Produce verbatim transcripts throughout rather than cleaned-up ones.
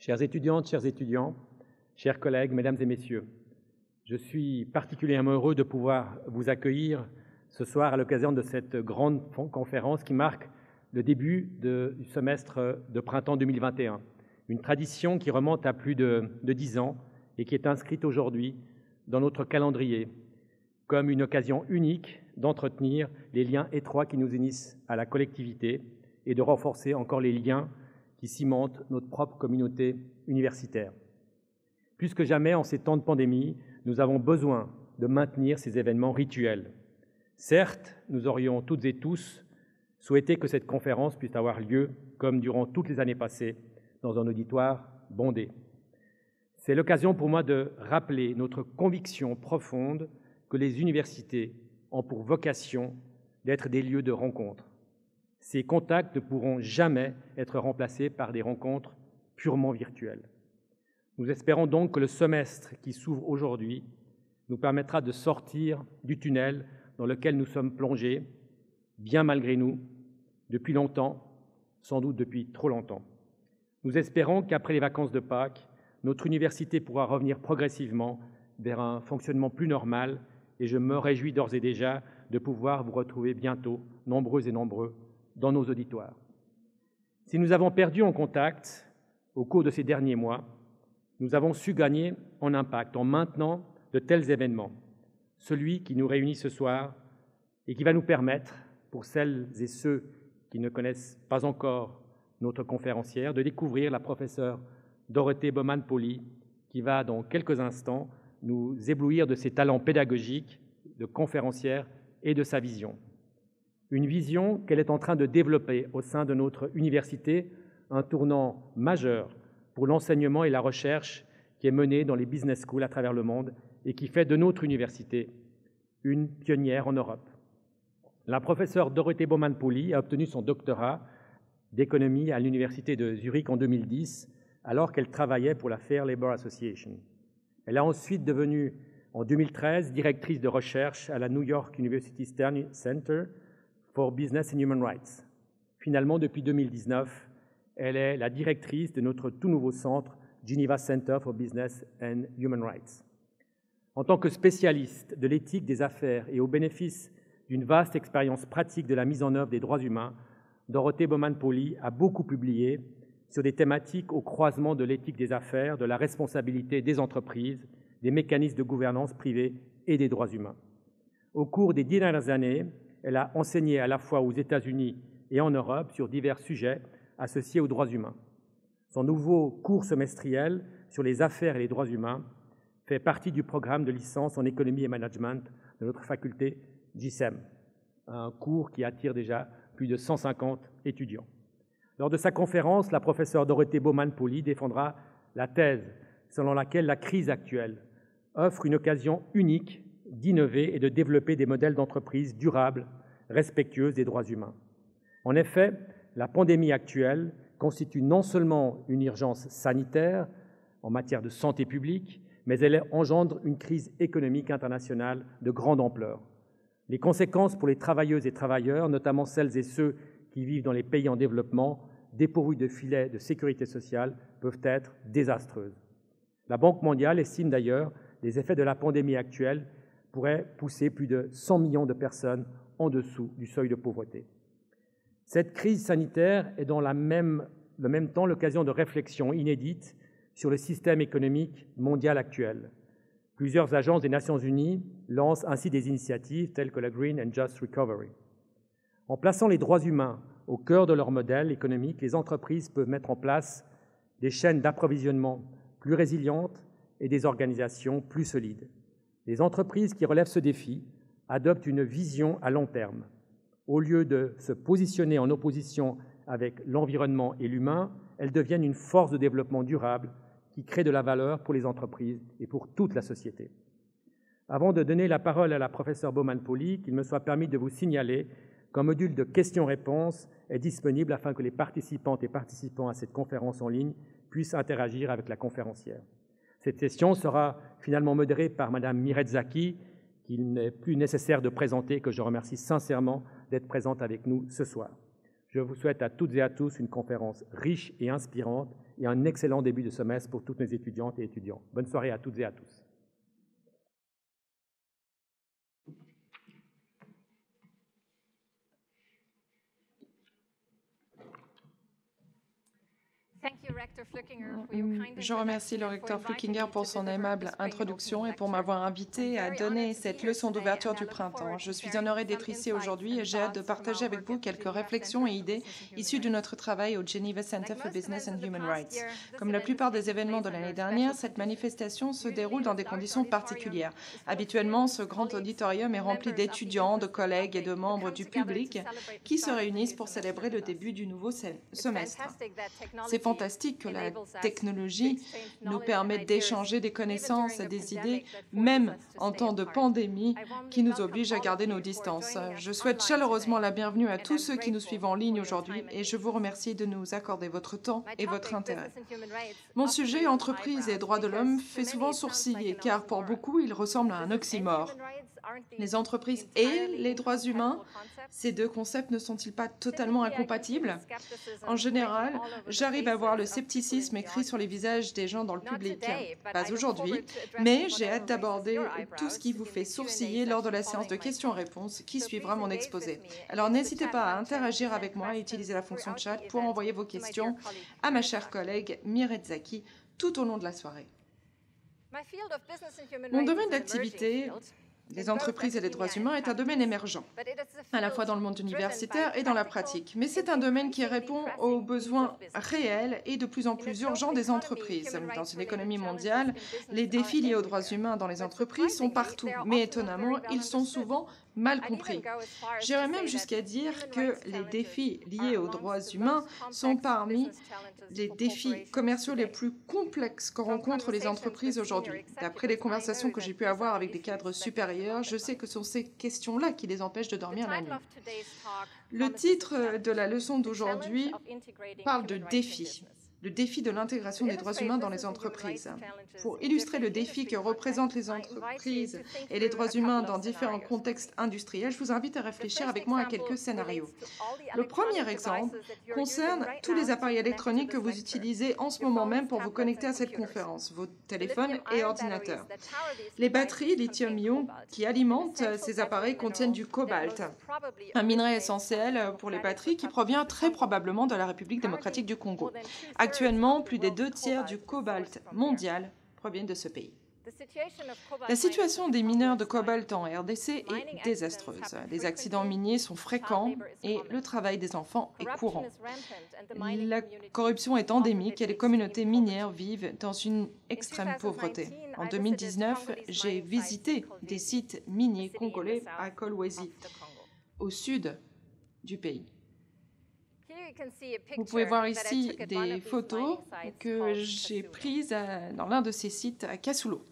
Chères étudiantes, chers étudiants, chers collègues, mesdames et messieurs, je suis particulièrement heureux de pouvoir vous accueillir ce soir à l'occasion de cette grande conférence qui marque le début de, du semestre de printemps deux mille vingt et un, une tradition qui remonte à plus de, de dix ans et qui est inscrite aujourd'hui dans notre calendrier comme une occasion unique d'entretenir les liens étroits qui nous unissent à la collectivité et de renforcer encore les liens qui cimentent notre propre communauté universitaire. Plus que jamais, en ces temps de pandémie, nous avons besoin de maintenir ces événements rituels. Certes, nous aurions toutes et tous souhaité que cette conférence puisse avoir lieu, comme durant toutes les années passées, dans un auditoire bondé. C'est l'occasion pour moi de rappeler notre conviction profonde que les universités ont pour vocation d'être des lieux de rencontre. Ces contacts ne pourront jamais être remplacés par des rencontres purement virtuelles. Nous espérons donc que le semestre qui s'ouvre aujourd'hui nous permettra de sortir du tunnel dans lequel nous sommes plongés, bien malgré nous, depuis longtemps, sans doute depuis trop longtemps. Nous espérons qu'après les vacances de Pâques, notre université pourra revenir progressivement vers un fonctionnement plus normal et je me réjouis d'ores et déjà de pouvoir vous retrouver bientôt, nombreux et nombreux, dans nos auditoires. Si nous avons perdu en contact au cours de ces derniers mois, nous avons su gagner en impact en maintenant de tels événements, celui qui nous réunit ce soir et qui va nous permettre, pour celles et ceux qui ne connaissent pas encore notre conférencière, de découvrir la professeure Dorothée Baumann-Pauly, qui va dans quelques instants nous éblouir de ses talents pédagogiques, de conférencière et de sa vision. Une vision qu'elle est en train de développer au sein de notre université, un tournant majeur pour l'enseignement et la recherche qui est menée dans les business schools à travers le monde et qui fait de notre université une pionnière en Europe. La professeure Dorothée Baumann-Pauly a obtenu son doctorat d'économie à l'université de Zurich en deux mille dix, alors qu'elle travaillait pour la Fair Labor Association. Elle a ensuite devenu, en deux mille treize, directrice de recherche à la New York University Stern Center for Business and Human Rights. Finalement, depuis deux mille dix-neuf, elle est la directrice de notre tout nouveau centre, Geneva Center for Business and Human Rights. En tant que spécialiste de l'éthique des affaires et au bénéfice d'une vaste expérience pratique de la mise en œuvre des droits humains, Dorothée Baumann-Pauly a beaucoup publié sur des thématiques au croisement de l'éthique des affaires, de la responsabilité des entreprises, des mécanismes de gouvernance privée et des droits humains. Au cours des dix dernières années, elle a enseigné à la fois aux États-Unis et en Europe sur divers sujets associés aux droits humains. Son nouveau cours semestriel sur les affaires et les droits humains fait partie du programme de licence en économie et management de notre faculté G S E M, un cours qui attire déjà plus de cent cinquante étudiants. Lors de sa conférence, la professeure Dorothée Baumann-Pauly défendra la thèse selon laquelle la crise actuelle offre une occasion unique d'innover et de développer des modèles d'entreprise durables, respectueuses des droits humains. En effet, la pandémie actuelle constitue non seulement une urgence sanitaire en matière de santé publique, mais elle engendre une crise économique internationale de grande ampleur. Les conséquences pour les travailleuses et travailleurs, notamment celles et ceux qui vivent dans les pays en développement, dépourvus de filets de sécurité sociale, peuvent être désastreuses. La Banque mondiale estime d'ailleurs les effets de la pandémie actuelle pourraient pousser plus de cent millions de personnes en dessous du seuil de pauvreté. Cette crise sanitaire est dans la même, le même temps l'occasion de réflexions inédites sur le système économique mondial actuel. Plusieurs agences des Nations Unies lancent ainsi des initiatives telles que la Green and Just Recovery. En plaçant les droits humains au cœur de leur modèle économique, les entreprises peuvent mettre en place des chaînes d'approvisionnement plus résilientes et des organisations plus solides. Les entreprises qui relèvent ce défi adoptent une vision à long terme. Au lieu de se positionner en opposition avec l'environnement et l'humain, elles deviennent une force de développement durable qui crée de la valeur pour les entreprises et pour toute la société. Avant de donner la parole à la professeure Baumann-Pauly, qu'il me soit permis de vous signaler qu'un module de questions-réponses est disponible afin que les participantes et participants à cette conférence en ligne puissent interagir avec la conférencière. Cette session sera finalement modérée par Mme Mireille Zaki, qu'il n'est plus nécessaire de présenter, que je remercie sincèrement d'être présente avec nous ce soir. Je vous souhaite à toutes et à tous une conférence riche et inspirante et un excellent début de semestre pour toutes mes étudiantes et étudiants. Bonne soirée à toutes et à tous. Je remercie le recteur Flukinger pour son aimable introduction et pour m'avoir invité à donner cette leçon d'ouverture du printemps. Je suis honorée d'être ici aujourd'hui et j'ai hâte de partager avec vous quelques réflexions et idées issues de notre travail au Geneva Center for Business and Human Rights. Comme la plupart des événements de l'année dernière, cette manifestation se déroule dans des conditions particulières. Habituellement, ce grand auditorium est rempli d'étudiants, de collègues et de membres du public qui se réunissent pour célébrer le début du nouveau semestre. C'est fantastique que la technologie nous permette d'échanger des connaissances et des idées, même en temps de pandémie qui nous oblige à garder nos distances. Je souhaite chaleureusement la bienvenue à tous ceux qui nous suivent en ligne aujourd'hui et je vous remercie de nous accorder votre temps et votre intérêt. Mon sujet, entreprise et droits de l'homme, fait souvent sourciller car pour beaucoup, il ressemble à un oxymore. Les entreprises et les droits humains, ces deux concepts ne sont-ils pas totalement incompatibles? En général, j'arrive à voir le scepticisme écrit sur les visages des gens dans le public. Pas aujourd'hui, mais j'ai hâte d'aborder tout ce qui vous fait sourciller lors de la séance de questions-réponses qui suivra mon exposé. Alors n'hésitez pas à interagir avec moi et utiliser la fonction chat pour envoyer vos questions à ma chère collègue Mireille Zaki tout au long de la soirée. Mon domaine d'activité, les entreprises et les droits humains, est un domaine émergent, à la fois dans le monde universitaire et dans la pratique. Mais c'est un domaine qui répond aux besoins réels et de plus en plus urgents des entreprises. Dans une économie mondiale, les défis liés aux droits humains dans les entreprises sont partout, mais étonnamment, ils sont souvent mal compris. J'irais même jusqu'à dire que les défis liés aux droits humains sont parmi les défis commerciaux les plus complexes que rencontrent les entreprises aujourd'hui. D'après les conversations que j'ai pu avoir avec des cadres supérieurs, je sais que ce sont ces questions-là qui les empêchent de dormir la nuit. Le titre de la leçon d'aujourd'hui parle de défis. Le défi de l'intégration des droits humains dans les entreprises. Pour illustrer le défi que représentent les entreprises et les droits humains dans différents contextes industriels, je vous invite à réfléchir avec moi à quelques scénarios. Le premier exemple concerne tous les appareils électroniques que vous utilisez en ce moment même pour vous connecter à cette conférence, vos téléphones et ordinateurs. Les batteries lithium-ion qui alimentent ces appareils contiennent du cobalt, un minerai essentiel pour les batteries qui provient très probablement de la République démocratique du Congo. Actuellement, plus des deux tiers du cobalt mondial proviennent de ce pays. La situation des mineurs de cobalt en R D C est désastreuse. Les accidents miniers sont fréquents et le travail des enfants est courant. La corruption est endémique et les communautés minières vivent dans une extrême pauvreté. En deux mille dix-neuf, j'ai visité des sites miniers congolais à Kolwezi, au sud du pays. Vous pouvez voir ici des photos que j'ai prises dans l'un de ces sites à Kasulo.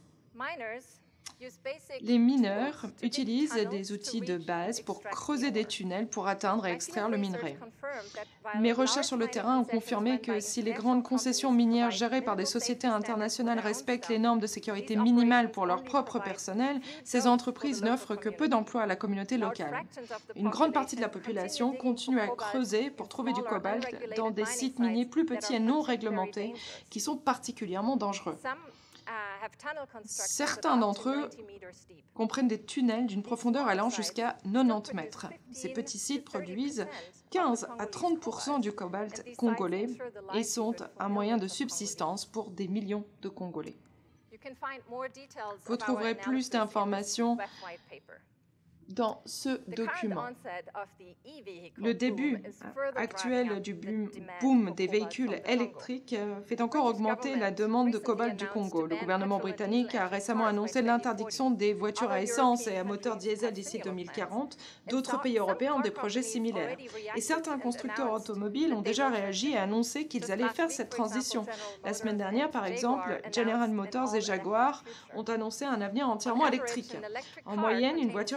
Les mineurs utilisent des outils de base pour creuser des tunnels pour atteindre et extraire le minerai. Mes recherches sur le terrain ont confirmé que si les grandes concessions minières gérées par des sociétés internationales respectent les normes de sécurité minimales pour leur propre personnel, ces entreprises n'offrent que peu d'emplois à la communauté locale. Une grande partie de la population continue à creuser pour trouver du cobalt dans des sites miniers plus petits et non réglementés qui sont particulièrement dangereux. Certains d'entre eux comprennent des tunnels d'une profondeur allant jusqu'à quatre-vingt-dix mètres. Ces petits sites produisent quinze à trente pour cent du cobalt congolais et sont un moyen de subsistance pour des millions de Congolais. Vous trouverez plus d'informations dans ce document. Le début actuel du boom des véhicules électriques fait encore augmenter la demande de cobalt du Congo. Le gouvernement britannique a récemment annoncé l'interdiction des voitures à essence et à moteur diesel d'ici deux mille quarante. D'autres pays européens ont des projets similaires. Et certains constructeurs automobiles ont déjà réagi et annoncé qu'ils allaient faire cette transition. La semaine dernière, par exemple, General Motors et Jaguar ont annoncé un avenir entièrement électrique. En moyenne, une voiture électrique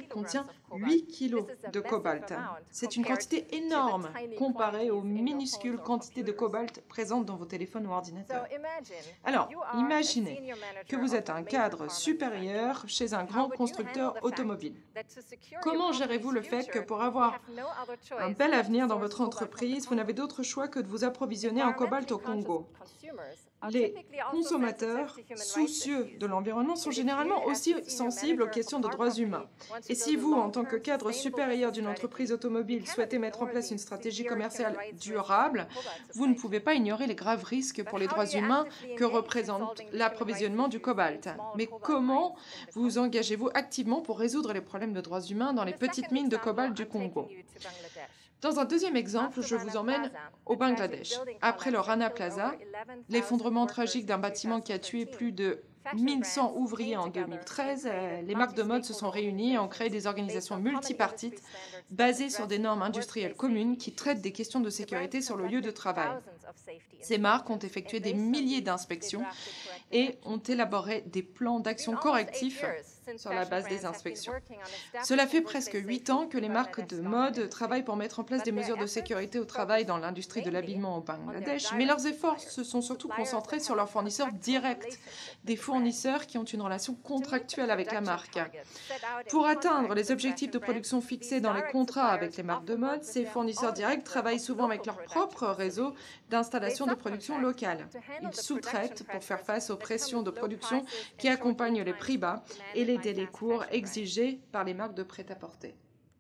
textile contient huit kilos de cobalt. C'est une quantité énorme comparée aux minuscules quantités de cobalt présentes dans vos téléphones ou ordinateurs. Alors, imaginez que vous êtes un cadre supérieur chez un grand constructeur automobile. Comment gérez-vous le fait que pour avoir un bel avenir dans votre entreprise, vous n'avez d'autre choix que de vous approvisionner en cobalt au Congo? Les consommateurs soucieux de l'environnement sont généralement aussi sensibles aux questions de droits humains. Et si vous, en tant que cadre supérieur d'une entreprise automobile, souhaitez mettre en place une stratégie commerciale durable, vous ne pouvez pas ignorer les graves risques pour les droits humains que représente l'approvisionnement du cobalt. Mais comment vous engagez-vous activement pour résoudre les problèmes de droits humains dans les petites mines de cobalt du Congo? Dans un deuxième exemple, je vous emmène au Bangladesh. Après le Rana Plaza, l'effondrement tragique d'un bâtiment qui a tué plus de mille cent ouvriers en deux mille treize, les marques de mode se sont réunies et ont créé des organisations multipartites basées sur des normes industrielles communes qui traitent des questions de sécurité sur le lieu de travail. Ces marques ont effectué des milliers d'inspections et ont élaboré des plans d'action correctifs sur la base des inspections. Cela fait presque huit ans que les marques de mode travaillent pour mettre en place des mesures de sécurité au travail dans l'industrie de l'habillement au Bangladesh, mais leurs efforts se sont surtout concentrés sur leurs fournisseurs directs, des fournisseurs qui ont une relation contractuelle avec la marque. Pour atteindre les objectifs de production fixés dans les contrats avec les marques de mode, ces fournisseurs directs travaillent souvent avec leur propre réseau d'installations de production locale. Ils sous-traitent pour faire face aux pressions de production qui accompagnent les prix bas et les délais courts exigés par les marques de prêt-à-porter.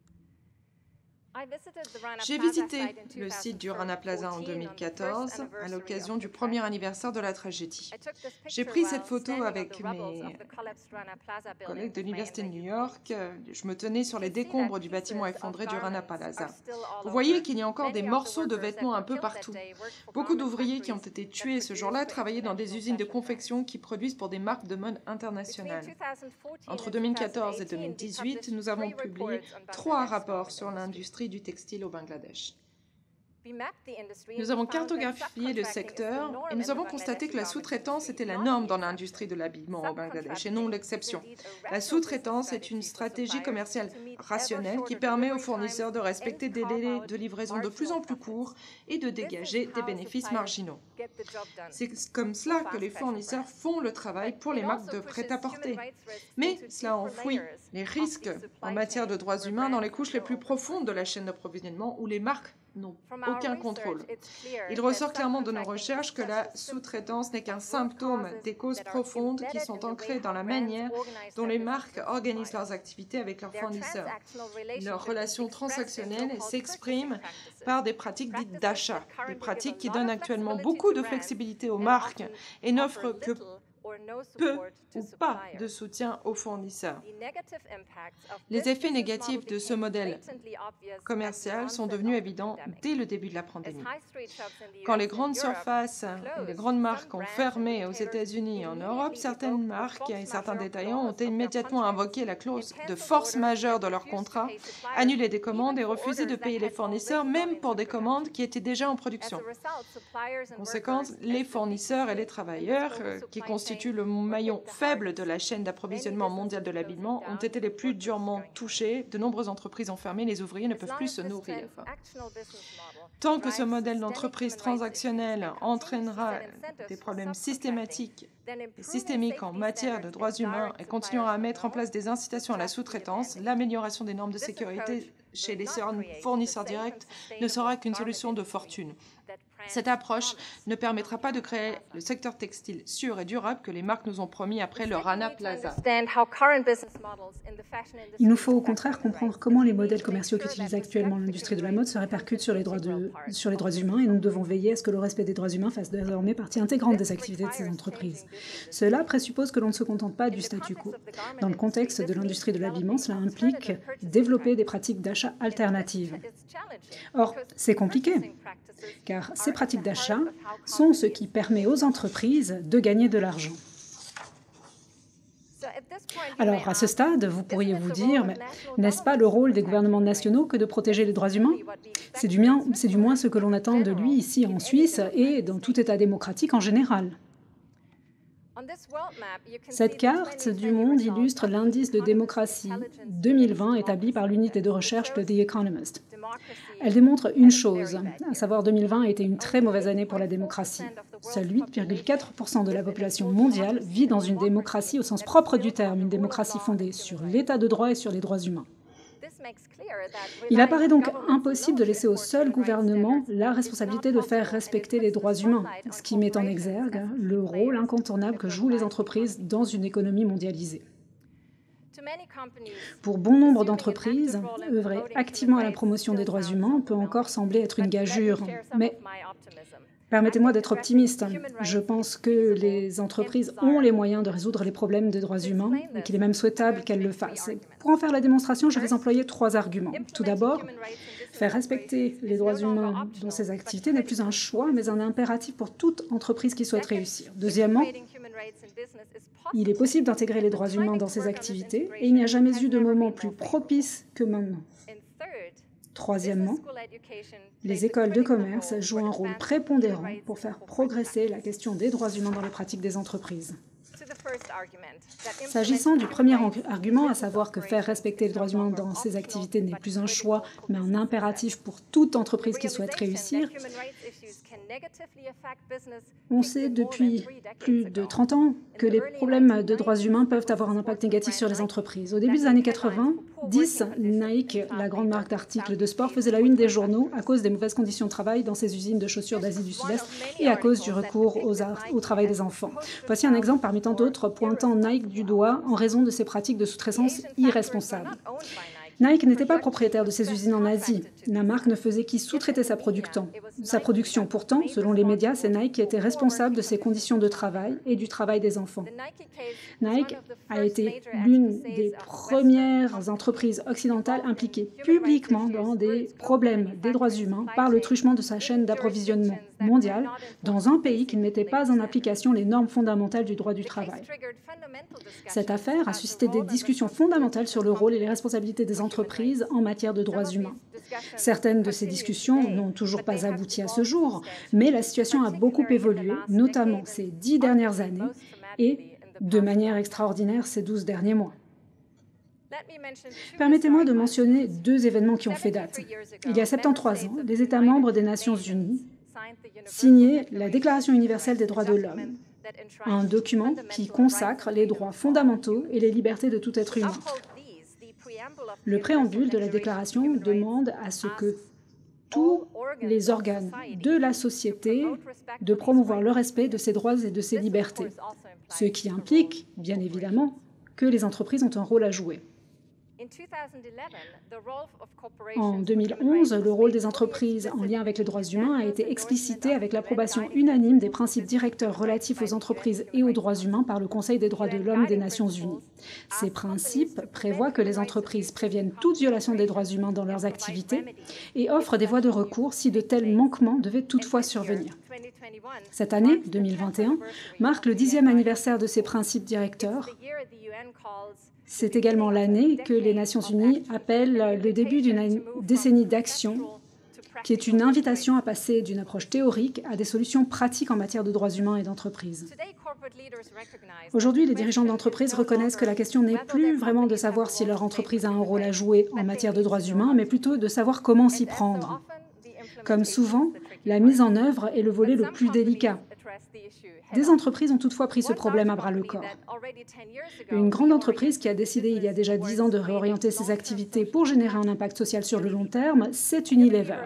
J'ai visité le site du Rana Plaza en deux mille quatorze à l'occasion du premier anniversaire de la tragédie. J'ai pris cette photo avec mes collègues de l'Université de New York. Je me tenais sur les décombres du bâtiment effondré du Rana Plaza. Vous voyez qu'il y a encore des morceaux de vêtements un peu partout. Beaucoup d'ouvriers qui ont été tués ce jour-là travaillaient dans des usines de confection qui produisent pour des marques de mode internationales. Entre deux mille quatorze et deux mille dix-huit, nous avons publié trois rapports sur l'industrie du textile au Bangladesh. Nous avons cartographié le secteur et nous avons constaté que la sous-traitance était la norme dans l'industrie de l'habillement au Bangladesh et non l'exception. La sous-traitance est une stratégie commerciale rationnelle qui permet aux fournisseurs de respecter des délais de livraison de plus en plus courts et de dégager des bénéfices marginaux. C'est comme cela que les fournisseurs font le travail pour les marques de prêt-à-porter. Mais cela enfouit les risques en matière de droits humains dans les couches les plus profondes de la chaîne d'approvisionnement où les marques n'ont aucun contrôle. Il ressort clairement de nos recherches que la sous-traitance n'est qu'un symptôme des causes profondes qui sont ancrées dans la manière dont les marques organisent leurs activités avec leurs fournisseurs. Leurs relations transactionnelles s'expriment par des pratiques dites d'achat, des pratiques qui donnent actuellement beaucoup de flexibilité aux marques et n'offrent que peu ou pas de soutien aux fournisseurs. Les effets négatifs de ce modèle commercial sont devenus évidents dès le début de la pandémie. Quand les grandes surfaces et les grandes marques ont fermé aux États-Unis et en Europe, certaines marques et certains détaillants ont immédiatement invoqué la clause de force majeure de leur contrat, annulé des commandes et refusé de payer les fournisseurs, même pour des commandes qui étaient déjà en production. En conséquence, les fournisseurs et les travailleurs, qui constituent le maillon faible de la chaîne d'approvisionnement mondiale de l'habillement, ont été les plus durement touchés. De nombreuses entreprises ont fermé, les ouvriers ne peuvent plus se nourrir. Tant que ce modèle d'entreprise transactionnelle entraînera des problèmes systématiques et systémiques en matière de droits humains et continuera à mettre en place des incitations à la sous-traitance, l'amélioration des normes de sécurité chez les fournisseurs directs ne sera qu'une solution de fortune. Cette approche ne permettra pas de créer le secteur textile sûr et durable que les marques nous ont promis après le Rana Plaza. Il nous faut au contraire comprendre comment les modèles commerciaux qu'utilise actuellement l'industrie de la mode se répercutent sur les, droits de, sur les droits humains et nous devons veiller à ce que le respect des droits humains fasse désormais partie intégrante des activités de ces entreprises. Cela présuppose que l'on ne se contente pas du statu quo. Dans le contexte de l'industrie de l'habillement, cela implique développer des pratiques d'achat alternatives. Or, c'est compliqué, car ces pratiques d'achat sont ce qui permet aux entreprises de gagner de l'argent. Alors, à ce stade, vous pourriez vous dire, mais n'est-ce pas le rôle des gouvernements nationaux que de protéger les droits humains? C'est du, c'est du moins ce que l'on attend de lui ici en Suisse et dans tout État démocratique en général. Cette carte du monde illustre l'indice de démocratie deux mille vingt établi par l'unité de recherche de The Economist. Elle démontre une chose, à savoir deux mille vingt a été une très mauvaise année pour la démocratie. Seuls huit virgule quatre pour cent de la population mondiale vit dans une démocratie au sens propre du terme, une démocratie fondée sur l'état de droit et sur les droits humains. Il apparaît donc impossible de laisser au seul gouvernement la responsabilité de faire respecter les droits humains, ce qui met en exergue le rôle incontournable que jouent les entreprises dans une économie mondialisée. Pour bon nombre d'entreprises, œuvrer activement à la promotion des droits humains peut encore sembler être une gageure, mais permettez-moi d'être optimiste. Je pense que les entreprises ont les moyens de résoudre les problèmes des droits humains et qu'il est même souhaitable qu'elles le fassent. Et pour en faire la démonstration, je vais employer trois arguments. Tout d'abord, faire respecter les droits humains dans ces activités n'est plus un choix, mais un impératif pour toute entreprise qui souhaite réussir. Deuxièmement, il est possible d'intégrer les droits humains dans ces activités et il n'y a jamais eu de moment plus propice que maintenant. Troisièmement, les écoles de commerce jouent un rôle prépondérant pour faire progresser la question des droits humains dans les pratiques des entreprises. S'agissant du premier argument, à savoir que faire respecter les droits humains dans ces activités n'est plus un choix, mais un impératif pour toute entreprise qui souhaite réussir, on sait depuis plus de trente ans que les problèmes de droits humains peuvent avoir un impact négatif sur les entreprises. Au début des années quatre-vingt-dix, Nike, la grande marque d'articles de sport, faisait la une des journaux à cause des mauvaises conditions de travail dans ses usines de chaussures d'Asie du Sud-Est et à cause du recours aux ar- au travail des enfants. Voici un exemple parmi tant d'autres pointant Nike du doigt en raison de ses pratiques de sous-traitance irresponsables. Nike n'était pas propriétaire de ses usines en Asie. La marque ne faisait qu'y sous-traiter sa production. Sa production. Pourtant, selon les médias, c'est Nike qui était responsable de ses conditions de travail et du travail des enfants. Nike a été l'une des premières entreprises occidentales impliquées publiquement dans des problèmes des droits humains par le truchement de sa chaîne d'approvisionnement mondiale dans un pays qui ne mettait pas en application les normes fondamentales du droit du travail. Cette affaire a suscité des discussions fondamentales sur le rôle et les responsabilités des entreprises en matière de droits humains. Certaines de ces discussions n'ont toujours pas abouti à ce jour, mais la situation a beaucoup évolué, notamment ces dix dernières années et, de manière extraordinaire, ces douze derniers mois. Permettez-moi de mentionner deux événements qui ont fait date. Il y a soixante-treize ans, les États membres des Nations Unies signaient la Déclaration universelle des droits de l'homme, un document qui consacre les droits fondamentaux et les libertés de tout être humain. Le préambule de la déclaration demande à ce que tous les organes de la société de promouvoir le respect de ces droits et de ces libertés, ce qui implique, bien évidemment, que les entreprises ont un rôle à jouer. En deux mille onze, le rôle des entreprises en lien avec les droits humains a été explicité avec l'approbation unanime des principes directeurs relatifs aux entreprises et aux droits humains par le Conseil des droits de l'homme des Nations Unies. Ces principes prévoient que les entreprises préviennent toute violation des droits humains dans leurs activités et offrent des voies de recours si de tels manquements devaient toutefois survenir. Cette année, deux mille vingt et un, marque le dixième anniversaire de ces principes directeurs. C'est également l'année que les Nations Unies appellent le début d'une décennie d'action, qui est une invitation à passer d'une approche théorique à des solutions pratiques en matière de droits humains et d'entreprise. Aujourd'hui, les dirigeants d'entreprises reconnaissent que la question n'est plus vraiment de savoir si leur entreprise a un rôle à jouer en matière de droits humains, mais plutôt de savoir comment s'y prendre. Comme souvent, la mise en œuvre est le volet le plus délicat. Des entreprises ont toutefois pris ce problème à bras-le-corps. Une grande entreprise qui a décidé il y a déjà dix ans de réorienter ses activités pour générer un impact social sur le long terme, c'est Unilever.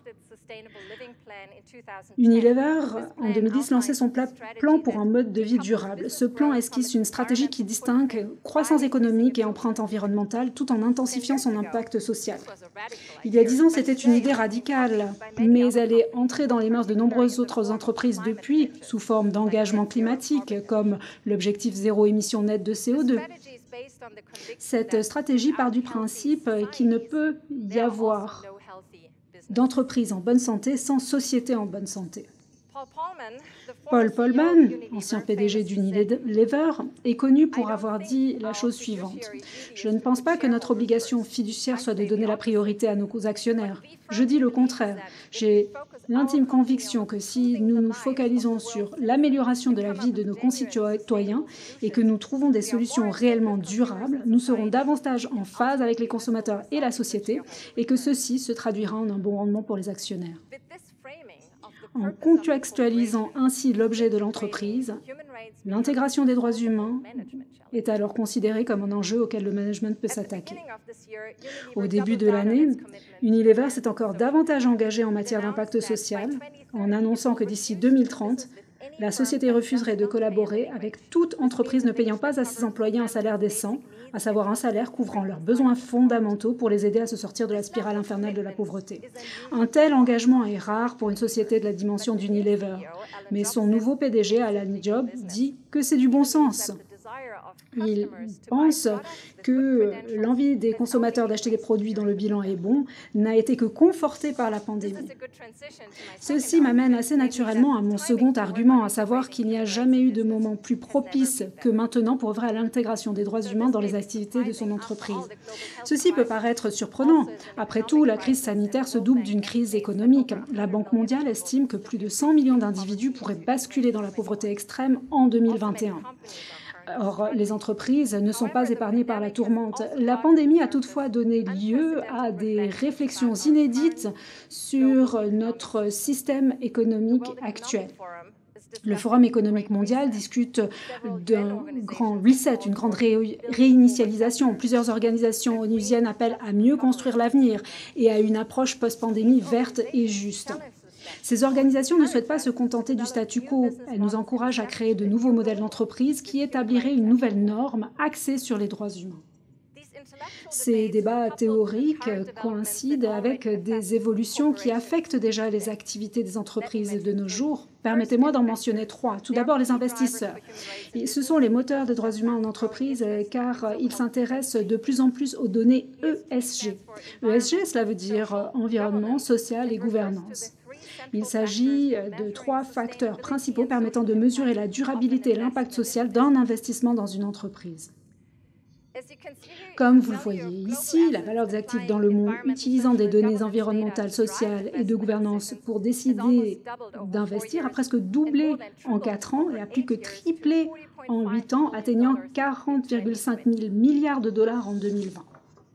Unilever, en deux mille dix, lançait son plan pour un mode de vie durable. Ce plan esquisse une stratégie qui distingue croissance économique et empreinte environnementale tout en intensifiant son impact social. Il y a dix ans, c'était une idée radicale, mais elle est entrée dans les mœurs de nombreuses autres entreprises depuis, sous forme d'engagement climatique, comme l'objectif zéro émission nette de C O deux. Cette stratégie part du principe qu'il ne peut y avoir d'entreprise en bonne santé sans société en bonne santé. Paul Polman, ancien P D G d'Unilever, est connu pour avoir dit la chose suivante. « Je ne pense pas que notre obligation fiduciaire soit de donner la priorité à nos actionnaires. Je dis le contraire. J'ai l'intime conviction que si nous nous focalisons sur l'amélioration de la vie de nos concitoyens et que nous trouvons des solutions réellement durables, nous serons davantage en phase avec les consommateurs et la société et que ceci se traduira en un bon rendement pour les actionnaires. » En contextualisant ainsi l'objet de l'entreprise, l'intégration des droits humains est alors considérée comme un enjeu auquel le management peut s'attaquer. Au début de l'année, Unilever s'est encore davantage engagé en matière d'impact social, en annonçant que d'ici deux mille trente, la société refuserait de collaborer avec toute entreprise ne payant pas à ses employés un salaire décent, à savoir un salaire couvrant leurs besoins fondamentaux pour les aider à se sortir de la spirale infernale de la pauvreté. Un tel engagement est rare pour une société de la dimension d'Unilever, mais son nouveau P D G, Alan Job, dit que c'est du bon sens. Il pense que l'envie des consommateurs d'acheter des produits dont le bilan est bon n'a été que confortée par la pandémie. Ceci m'amène assez naturellement à mon second argument, à savoir qu'il n'y a jamais eu de moment plus propice que maintenant pour œuvrer à l'intégration des droits humains dans les activités de son entreprise. Ceci peut paraître surprenant. Après tout, la crise sanitaire se double d'une crise économique. La Banque mondiale estime que plus de cent millions d'individus pourraient basculer dans la pauvreté extrême en deux mille vingt et un. Or, les entreprises ne sont pas épargnées par la tourmente. La pandémie a toutefois donné lieu à des réflexions inédites sur notre système économique actuel. Le Forum économique mondial discute d'un grand reset, une grande ré réinitialisation. Plusieurs organisations onusiennes appellent à mieux construire l'avenir et à une approche post-pandémie verte et juste. Ces organisations ne souhaitent pas se contenter du statu quo. Elles nous encouragent à créer de nouveaux modèles d'entreprise qui établiraient une nouvelle norme axée sur les droits humains. Ces débats théoriques coïncident avec des évolutions qui affectent déjà les activités des entreprises de nos jours. Permettez-moi d'en mentionner trois. Tout d'abord, les investisseurs. Et ce sont les moteurs des droits humains en entreprise car ils s'intéressent de plus en plus aux données E S G. E S G, cela veut dire environnement, social et gouvernance. Il s'agit de trois facteurs principaux permettant de mesurer la durabilité et l'impact social d'un investissement dans une entreprise. Comme vous le voyez ici, la valeur des actifs dans le monde utilisant des données environnementales, sociales et de gouvernance pour décider d'investir a presque doublé en quatre ans et a plus que triplé en huit ans, atteignant quarante virgule cinq mille milliards de dollars en deux mille vingt.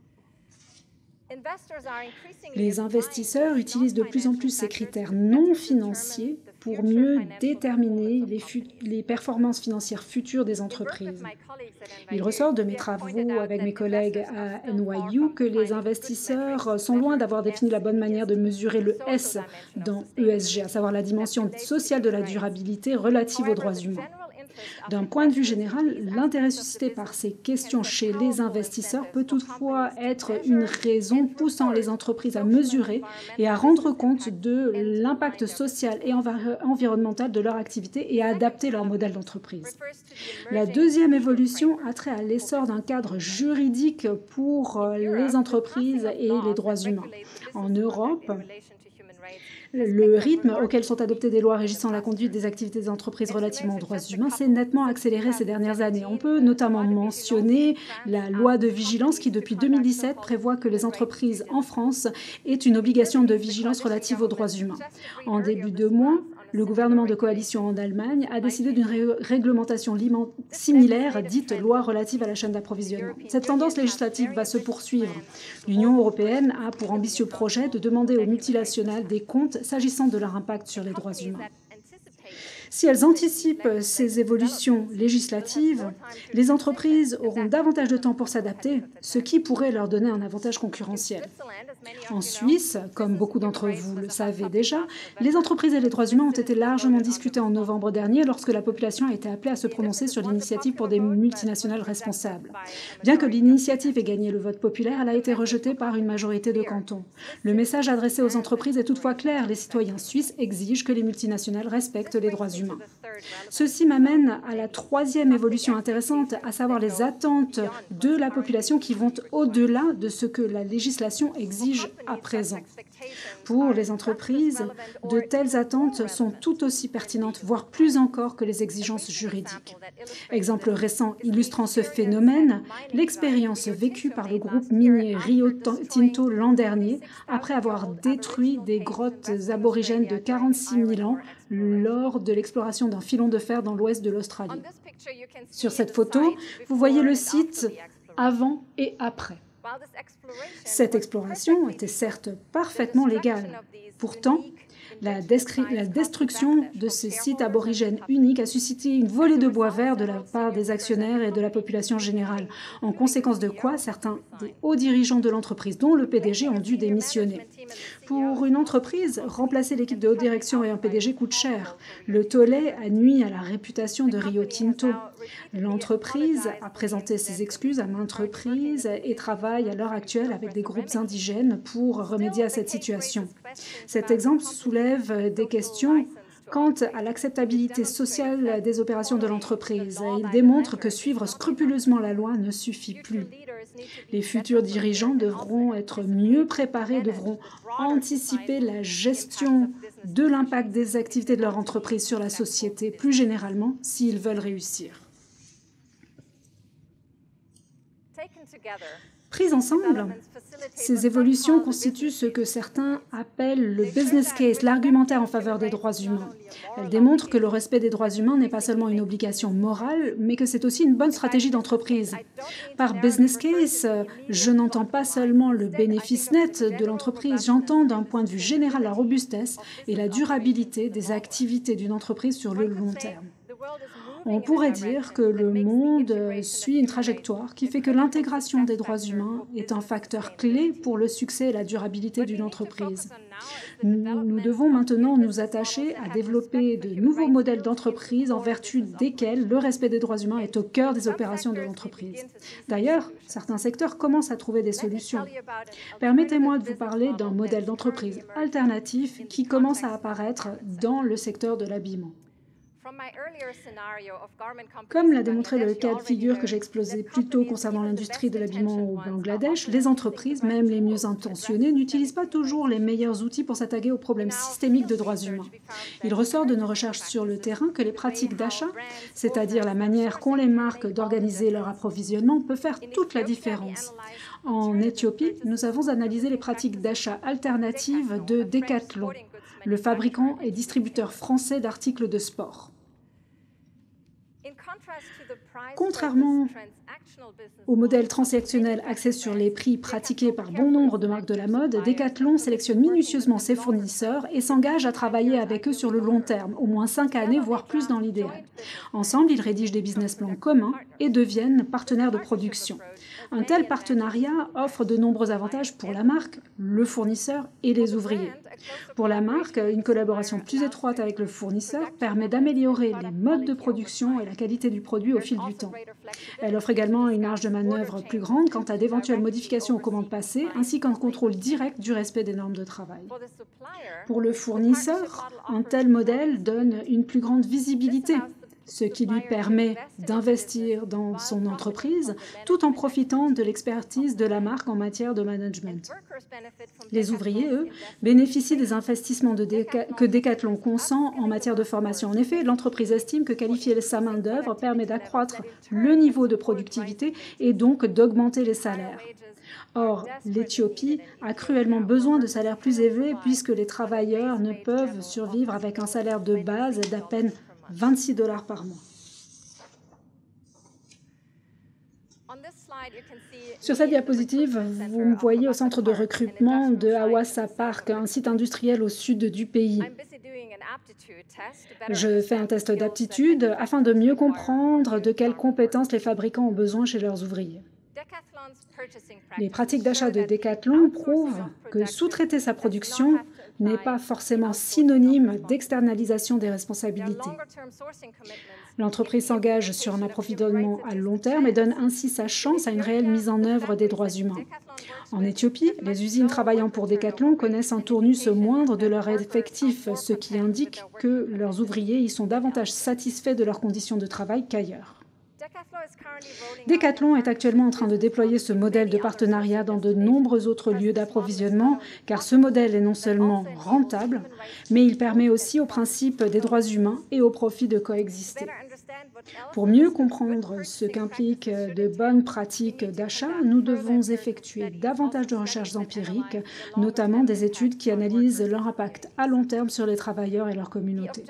Les investisseurs utilisent de plus en plus ces critères non financiers pour mieux déterminer les, les performances financières futures des entreprises. Il ressort de mes travaux avec mes collègues à N Y U que les investisseurs sont loin d'avoir défini la bonne manière de mesurer le S dans E S G, à savoir la dimension sociale de la durabilité relative aux droits humains. D'un point de vue général, l'intérêt suscité par ces questions chez les investisseurs peut toutefois être une raison poussant les entreprises à mesurer et à rendre compte de l'impact social et environnemental de leur activité et à adapter leur modèle d'entreprise. La deuxième évolution a trait à l'essor d'un cadre juridique pour les entreprises et les droits humains. En Europe, le rythme auquel sont adoptées des lois régissant la conduite des activités des entreprises relativement aux droits humains s'est nettement accéléré ces dernières années. On peut notamment mentionner la loi de vigilance qui, depuis deux mille dix-sept, prévoit que les entreprises en France aient une obligation de vigilance relative aux droits humains. En début de mois, le gouvernement de coalition en Allemagne a décidé d'une ré réglementation similaire, dite loi relative à la chaîne d'approvisionnement. Cette tendance législative va se poursuivre. L'Union européenne a pour ambitieux projet de demander aux multinationales des comptes s'agissant de leur impact sur les droits humains. Si elles anticipent ces évolutions législatives, les entreprises auront davantage de temps pour s'adapter, ce qui pourrait leur donner un avantage concurrentiel. En Suisse, comme beaucoup d'entre vous le savez déjà, les entreprises et les droits humains ont été largement discutés en novembre dernier lorsque la population a été appelée à se prononcer sur l'initiative pour des multinationales responsables. Bien que l'initiative ait gagné le vote populaire, elle a été rejetée par une majorité de cantons. Le message adressé aux entreprises est toutefois clair, les citoyens suisses exigent que les multinationales respectent les droits humains. humains. Ceci m'amène à la troisième évolution intéressante, à savoir les attentes de la population qui vont au-delà de ce que la législation exige à présent. Pour les entreprises, de telles attentes sont tout aussi pertinentes, voire plus encore que les exigences juridiques. Exemple récent illustrant ce phénomène, l'expérience vécue par le groupe minier Rio Tinto l'an dernier, après avoir détruit des grottes aborigènes de quarante-six mille ans lors de l'exploration d'un filon de fer dans l'ouest de l'Australie. Sur cette photo, vous voyez le site avant et après. Cette exploration était certes parfaitement légale. Pourtant, la, la destruction de ces sites aborigènes uniques a suscité une volée de bois vert de la part des actionnaires et de la population générale, en conséquence de quoi certains des hauts dirigeants de l'entreprise, dont le P D G, ont dû démissionner. Pour une entreprise, remplacer l'équipe de haute direction et un P D G coûte cher. Le tollé a nui à la réputation de Rio Tinto. L'entreprise a présenté ses excuses à maintes reprises et travaille à l'heure actuelle avec des groupes indigènes pour remédier à cette situation. Cet exemple soulève des questions quant à l'acceptabilité sociale des opérations de l'entreprise. Il démontre que suivre scrupuleusement la loi ne suffit plus. Les futurs dirigeants devront être mieux préparés, devront anticiper la gestion de l'impact des activités de leur entreprise sur la société, plus généralement, s'ils veulent réussir. Prises ensemble, ces évolutions constituent ce que certains appellent le business case, l'argumentaire en faveur des droits humains. Elles démontrent que le respect des droits humains n'est pas seulement une obligation morale, mais que c'est aussi une bonne stratégie d'entreprise. Par business case, je n'entends pas seulement le bénéfice net de l'entreprise, j'entends d'un point de vue général la robustesse et la durabilité des activités d'une entreprise sur le long terme. On pourrait dire que le monde suit une trajectoire qui fait que l'intégration des droits humains est un facteur clé pour le succès et la durabilité d'une entreprise. Nous, nous devons maintenant nous attacher à développer de nouveaux modèles d'entreprise en vertu desquels le respect des droits humains est au cœur des opérations de l'entreprise. D'ailleurs, certains secteurs commencent à trouver des solutions. Permettez-moi de vous parler d'un modèle d'entreprise alternatif qui commence à apparaître dans le secteur de l'habillement. Comme l'a démontré le cas de figure que j'ai exposé plus tôt concernant l'industrie de l'habillement au Bangladesh, les entreprises, même les mieux intentionnées, n'utilisent pas toujours les meilleurs outils pour s'attaquer aux problèmes systémiques de droits humains. Il ressort de nos recherches sur le terrain que les pratiques d'achat, c'est-à-dire la manière qu'ont les marques d'organiser leur approvisionnement, peut faire toute la différence. En Éthiopie, nous avons analysé les pratiques d'achat alternatives de Decathlon, le fabricant et distributeur français d'articles de sport. Contrairement au modèle transactionnel axé sur les prix pratiqué par bon nombre de marques de la mode, Decathlon sélectionne minutieusement ses fournisseurs et s'engage à travailler avec eux sur le long terme, au moins cinq années, voire plus dans l'idéal. Ensemble, ils rédigent des business plans communs et deviennent partenaires de production. Un tel partenariat offre de nombreux avantages pour la marque, le fournisseur et les ouvriers. Pour la marque, une collaboration plus étroite avec le fournisseur permet d'améliorer les modes de production et la qualité du produit au fil du temps. Elle offre également une marge de manœuvre plus grande quant à d'éventuelles modifications aux commandes passées, ainsi qu'un contrôle direct du respect des normes de travail. Pour le fournisseur, un tel modèle donne une plus grande visibilité, ce qui lui permet d'investir dans son entreprise tout en profitant de l'expertise de la marque en matière de management. Les ouvriers, eux, bénéficient des investissements de Deca- que Decathlon consent en matière de formation. En effet, l'entreprise estime que qualifier sa main-d'œuvre permet d'accroître le niveau de productivité et donc d'augmenter les salaires. Or, l'Éthiopie a cruellement besoin de salaires plus élevés puisque les travailleurs ne peuvent survivre avec un salaire de base d'à peine vingt-six dollars par mois. Sur cette diapositive, vous me voyez au centre de recrutement de Hawassa Park, un site industriel au sud du pays. Je fais un test d'aptitude afin de mieux comprendre de quelles compétences les fabricants ont besoin chez leurs ouvriers. Les pratiques d'achat de Decathlon prouvent que sous-traiter sa production n'est pas forcément synonyme d'externalisation des responsabilités. L'entreprise s'engage sur un approvisionnement à long terme et donne ainsi sa chance à une réelle mise en œuvre des droits humains. En Éthiopie, les usines travaillant pour Decathlon connaissent un tournus moindre de leur effectif, ce qui indique que leurs ouvriers y sont davantage satisfaits de leurs conditions de travail qu'ailleurs. Decathlon est actuellement en train de déployer ce modèle de partenariat dans de nombreux autres lieux d'approvisionnement, car ce modèle est non seulement rentable, mais il permet aussi au principe des droits humains et au profit de coexister. Pour mieux comprendre ce qu'impliquent de bonnes pratiques d'achat, nous devons effectuer davantage de recherches empiriques, notamment des études qui analysent leur impact à long terme sur les travailleurs et leurs communautés.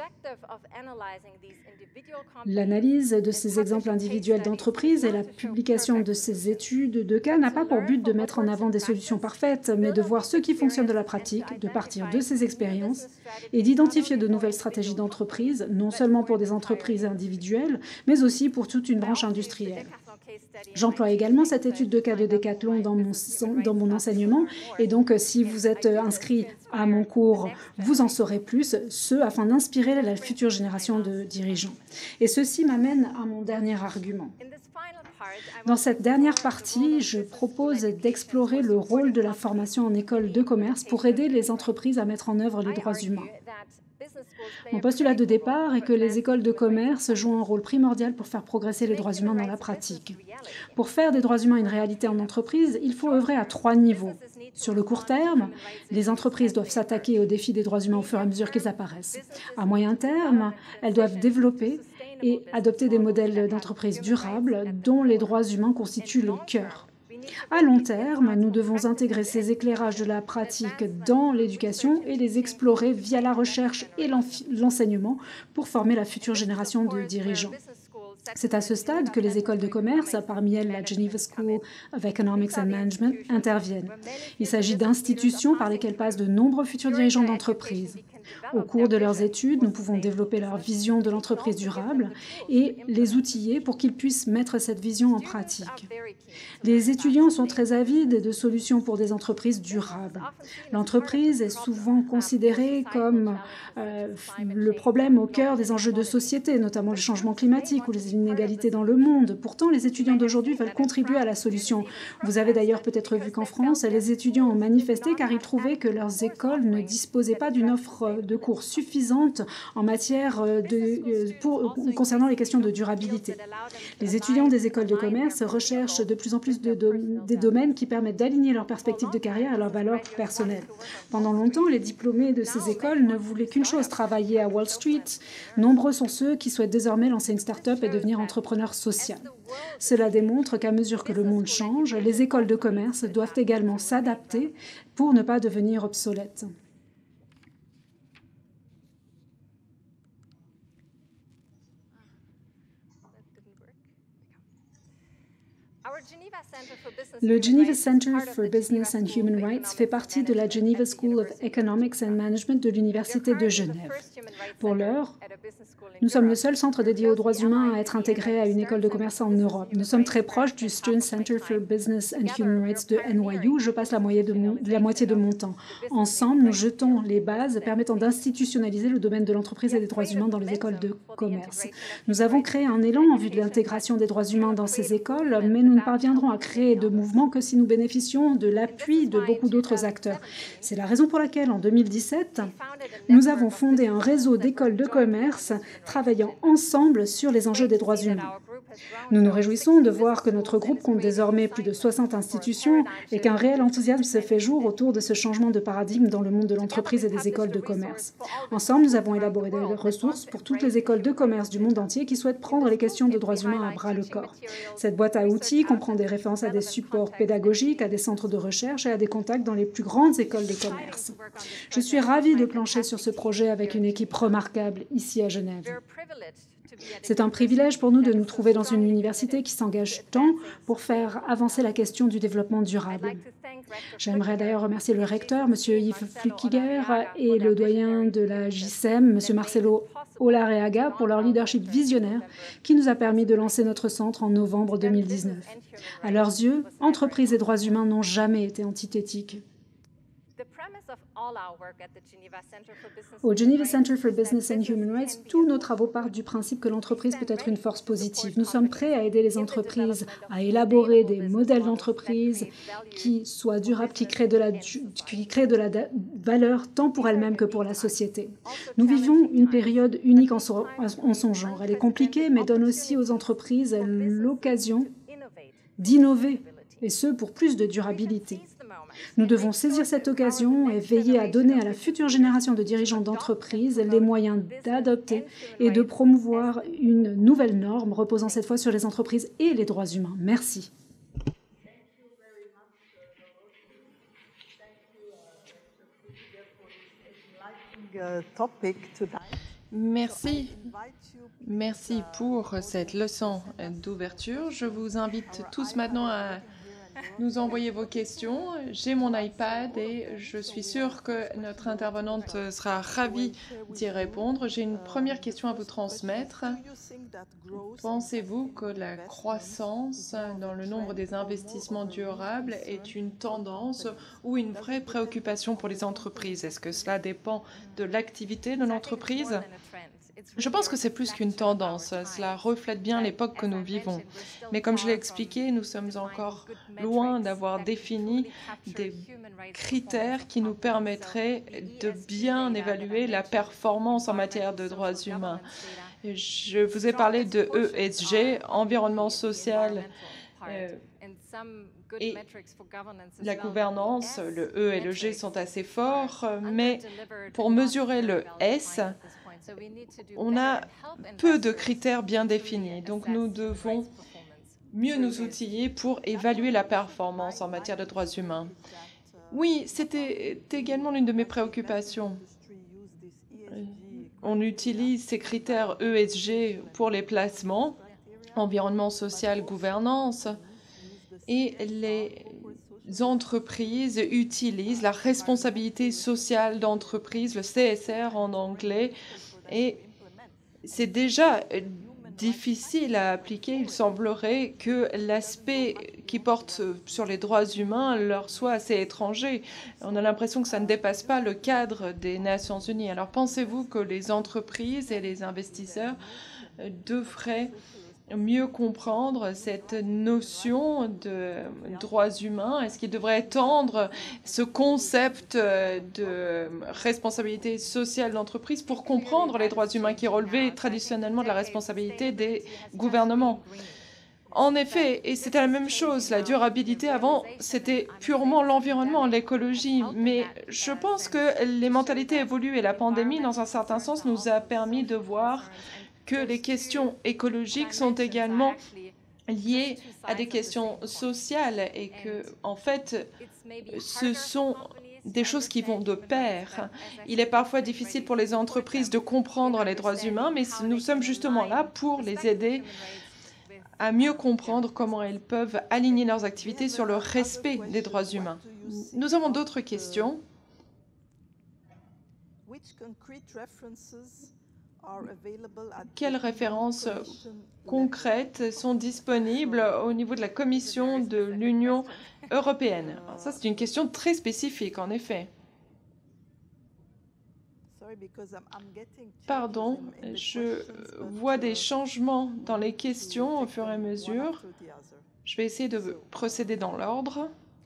L'analyse de ces exemples individuels d'entreprise et la publication de ces études de cas n'a pas pour but de mettre en avant des solutions parfaites, mais de voir ce qui fonctionne de la pratique, de partir de ces expériences et d'identifier de nouvelles stratégies d'entreprise, non seulement pour des entreprises individuelles, mais aussi pour toute une branche industrielle. J'emploie également cette étude de cas de Decathlon dans mon, dans mon enseignement, et donc si vous êtes inscrit à mon cours, vous en saurez plus, ce afin d'inspirer la future génération de dirigeants. Et ceci m'amène à mon dernier argument. Dans cette dernière partie, je propose d'explorer le rôle de la formation en école de commerce pour aider les entreprises à mettre en œuvre les droits humains. Mon postulat de départ est que les écoles de commerce jouent un rôle primordial pour faire progresser les droits humains dans la pratique. Pour faire des droits humains une réalité en entreprise, il faut œuvrer à trois niveaux. Sur le court terme, les entreprises doivent s'attaquer aux défis des droits humains au fur et à mesure qu'ils apparaissent. À moyen terme, elles doivent développer et adopter des modèles d'entreprise durables dont les droits humains constituent le cœur. À long terme, nous devons intégrer ces éclairages de la pratique dans l'éducation et les explorer via la recherche et l'enseignement pour former la future génération de dirigeants. C'est à ce stade que les écoles de commerce, parmi elles la Geneva School of Economics and Management, interviennent. Il s'agit d'institutions par lesquelles passent de nombreux futurs dirigeants d'entreprises. Au cours de leurs études, nous pouvons développer leur vision de l'entreprise durable et les outiller pour qu'ils puissent mettre cette vision en pratique. Les étudiants sont très avides de solutions pour des entreprises durables. L'entreprise est souvent considérée comme euh, le problème au cœur des enjeux de société, notamment le changement climatique ou les inégalités dans le monde. Pourtant, les étudiants d'aujourd'hui veulent contribuer à la solution. Vous avez d'ailleurs peut-être vu qu'en France, les étudiants ont manifesté car ils trouvaient que leurs écoles ne disposaient pas d'une offre de cours suffisante en matière de, pour, concernant les questions de durabilité. Les étudiants des écoles de commerce recherchent de plus en plus de, de, des domaines qui permettent d'aligner leurs perspectives de carrière et leurs valeurs personnelles. Pendant longtemps, les diplômés de ces écoles ne voulaient qu'une chose, travailler à Wall Street. Nombreux sont ceux qui souhaitent désormais lancer une start-up et devenir entrepreneurs sociaux. Cela démontre qu'à mesure que le monde change, les écoles de commerce doivent également s'adapter pour ne pas devenir obsolètes. Le Geneva Center for Business and Human Rights fait partie de la Geneva School of Economics and Management de l'Université de Genève. Pour l'heure, nous sommes le seul centre dédié aux droits humains à être intégré à une école de commerce en Europe. Nous sommes très proches du Student Center for Business and Human Rights de N Y U. Je passe la moitié de mon, la moitié de mon temps. Ensemble, nous jetons les bases permettant d'institutionnaliser le domaine de l'entreprise et des droits humains dans les écoles de commerce. Nous avons créé un élan en vue de l'intégration des droits humains dans ces écoles, mais nous ne parviendrons à créer de mouvements que si nous bénéficions de l'appui de beaucoup d'autres acteurs. C'est la raison pour laquelle, en deux mille dix-sept, nous avons fondé un réseau d'écoles de commerce travaillant ensemble sur les enjeux des droits humains. Nous nous réjouissons de voir que notre groupe compte désormais plus de soixante institutions et qu'un réel enthousiasme se fait jour autour de ce changement de paradigme dans le monde de l'entreprise et des écoles de commerce. Ensemble, nous avons élaboré des ressources pour toutes les écoles de commerce du monde entier qui souhaitent prendre les questions de droits humains à bras-le-corps. Cette boîte à outils comprend des références à des supports pédagogiques, à des centres de recherche et à des contacts dans les plus grandes écoles de commerce. Je suis ravie de plancher sur ce projet avec une équipe remarquable ici à Genève. C'est un privilège pour nous de nous trouver dans une université qui s'engage tant pour faire avancer la question du développement durable. J'aimerais d'ailleurs remercier le recteur, M. Yves Flukiger, et le doyen de la J C E M, M. Marcelo Olareaga, pour leur leadership visionnaire qui nous a permis de lancer notre centre en novembre deux mille dix-neuf. À leurs yeux, entreprises et droits humains n'ont jamais été antithétiques. Au Geneva Center for Business and Human Rights, tous nos travaux partent du principe que l'entreprise peut être une force positive. Nous sommes prêts à aider les entreprises à élaborer des modèles d'entreprise qui soient durables, qui créent de la, qui créent de la valeur tant pour elles-mêmes que pour la société. Nous vivons une période unique en son, en son genre. Elle est compliquée, mais donne aussi aux entreprises l'occasion d'innover, et ce, pour plus de durabilité. Nous devons saisir cette occasion et veiller à donner à la future génération de dirigeants d'entreprise les moyens d'adopter et de promouvoir une nouvelle norme reposant cette fois sur les entreprises et les droits humains. Merci. Merci. Merci pour cette leçon d'ouverture. Je vous invite tous maintenant à nous envoyer vos questions. J'ai mon iPad et je suis sûre que notre intervenante sera ravie d'y répondre. J'ai une première question à vous transmettre. Pensez-vous que la croissance dans le nombre des investissements durables est une tendance ou une vraie préoccupation pour les entreprises? Est-ce que cela dépend de l'activité de l'entreprise? Je pense que c'est plus qu'une tendance. Cela reflète bien l'époque que nous vivons. Mais comme je l'ai expliqué, nous sommes encore loin d'avoir défini des critères qui nous permettraient de bien évaluer la performance en matière de droits humains. Je vous ai parlé de E S G, environnement social euh, et la gouvernance. Le E et le G sont assez forts, mais pour mesurer le S, on a peu de critères bien définis, donc nous devons mieux nous outiller pour évaluer la performance en matière de droits humains. Oui, c'était également l'une de mes préoccupations. On utilise ces critères E S G pour les placements, environnement social, gouvernance, et les entreprises utilisent la responsabilité sociale d'entreprise, le C S R en anglais, et c'est déjà difficile à appliquer. Il semblerait que l'aspect qui porte sur les droits humains leur soit assez étranger. On a l'impression que ça ne dépasse pas le cadre des Nations Unies. Alors pensez-vous que les entreprises et les investisseurs devraient mieux comprendre cette notion de droits humains? Est-ce qu'ils devraient étendre ce concept de responsabilité sociale d'entreprise pour comprendre les droits humains qui relevaient traditionnellement de la responsabilité des gouvernements? En effet, et c'était la même chose, la durabilité avant, c'était purement l'environnement, l'écologie, mais je pense que les mentalités évoluent et la pandémie, dans un certain sens, nous a permis de voir que les questions écologiques sont également liées à des questions sociales et que, en fait, ce sont des choses qui vont de pair. Il est parfois difficile pour les entreprises de comprendre les droits humains, mais nous sommes justement là pour les aider à mieux comprendre comment elles peuvent aligner leurs activités sur le respect des droits humains. Nous avons d'autres questions. Quelles références concrètes sont disponibles au niveau de la Commission de l'Union européenne? Alors ça, c'est une question très spécifique, en effet. Pardon, je vois des changements dans les questions au fur et à mesure. Je vais essayer de procéder dans l'ordre.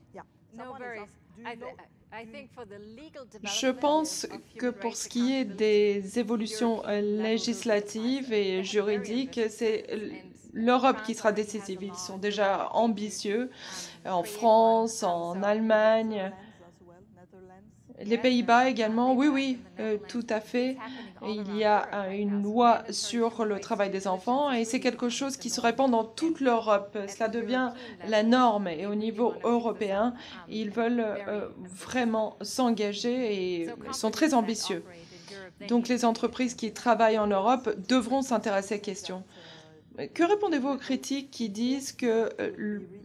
Je pense que pour ce qui est des évolutions législatives et juridiques, c'est l'Europe qui sera décisive. Ils sont déjà ambitieux en France, en Allemagne, les Pays-Bas également. Oui, oui, euh, tout à fait. Il y a euh, une loi sur le travail des enfants et c'est quelque chose qui se répand dans toute l'Europe. Cela devient la norme et au niveau européen, ils veulent euh, vraiment s'engager et sont très ambitieux. Donc les entreprises qui travaillent en Europe devront s'intéresser à ces questions. Que répondez-vous aux critiques qui disent que euh,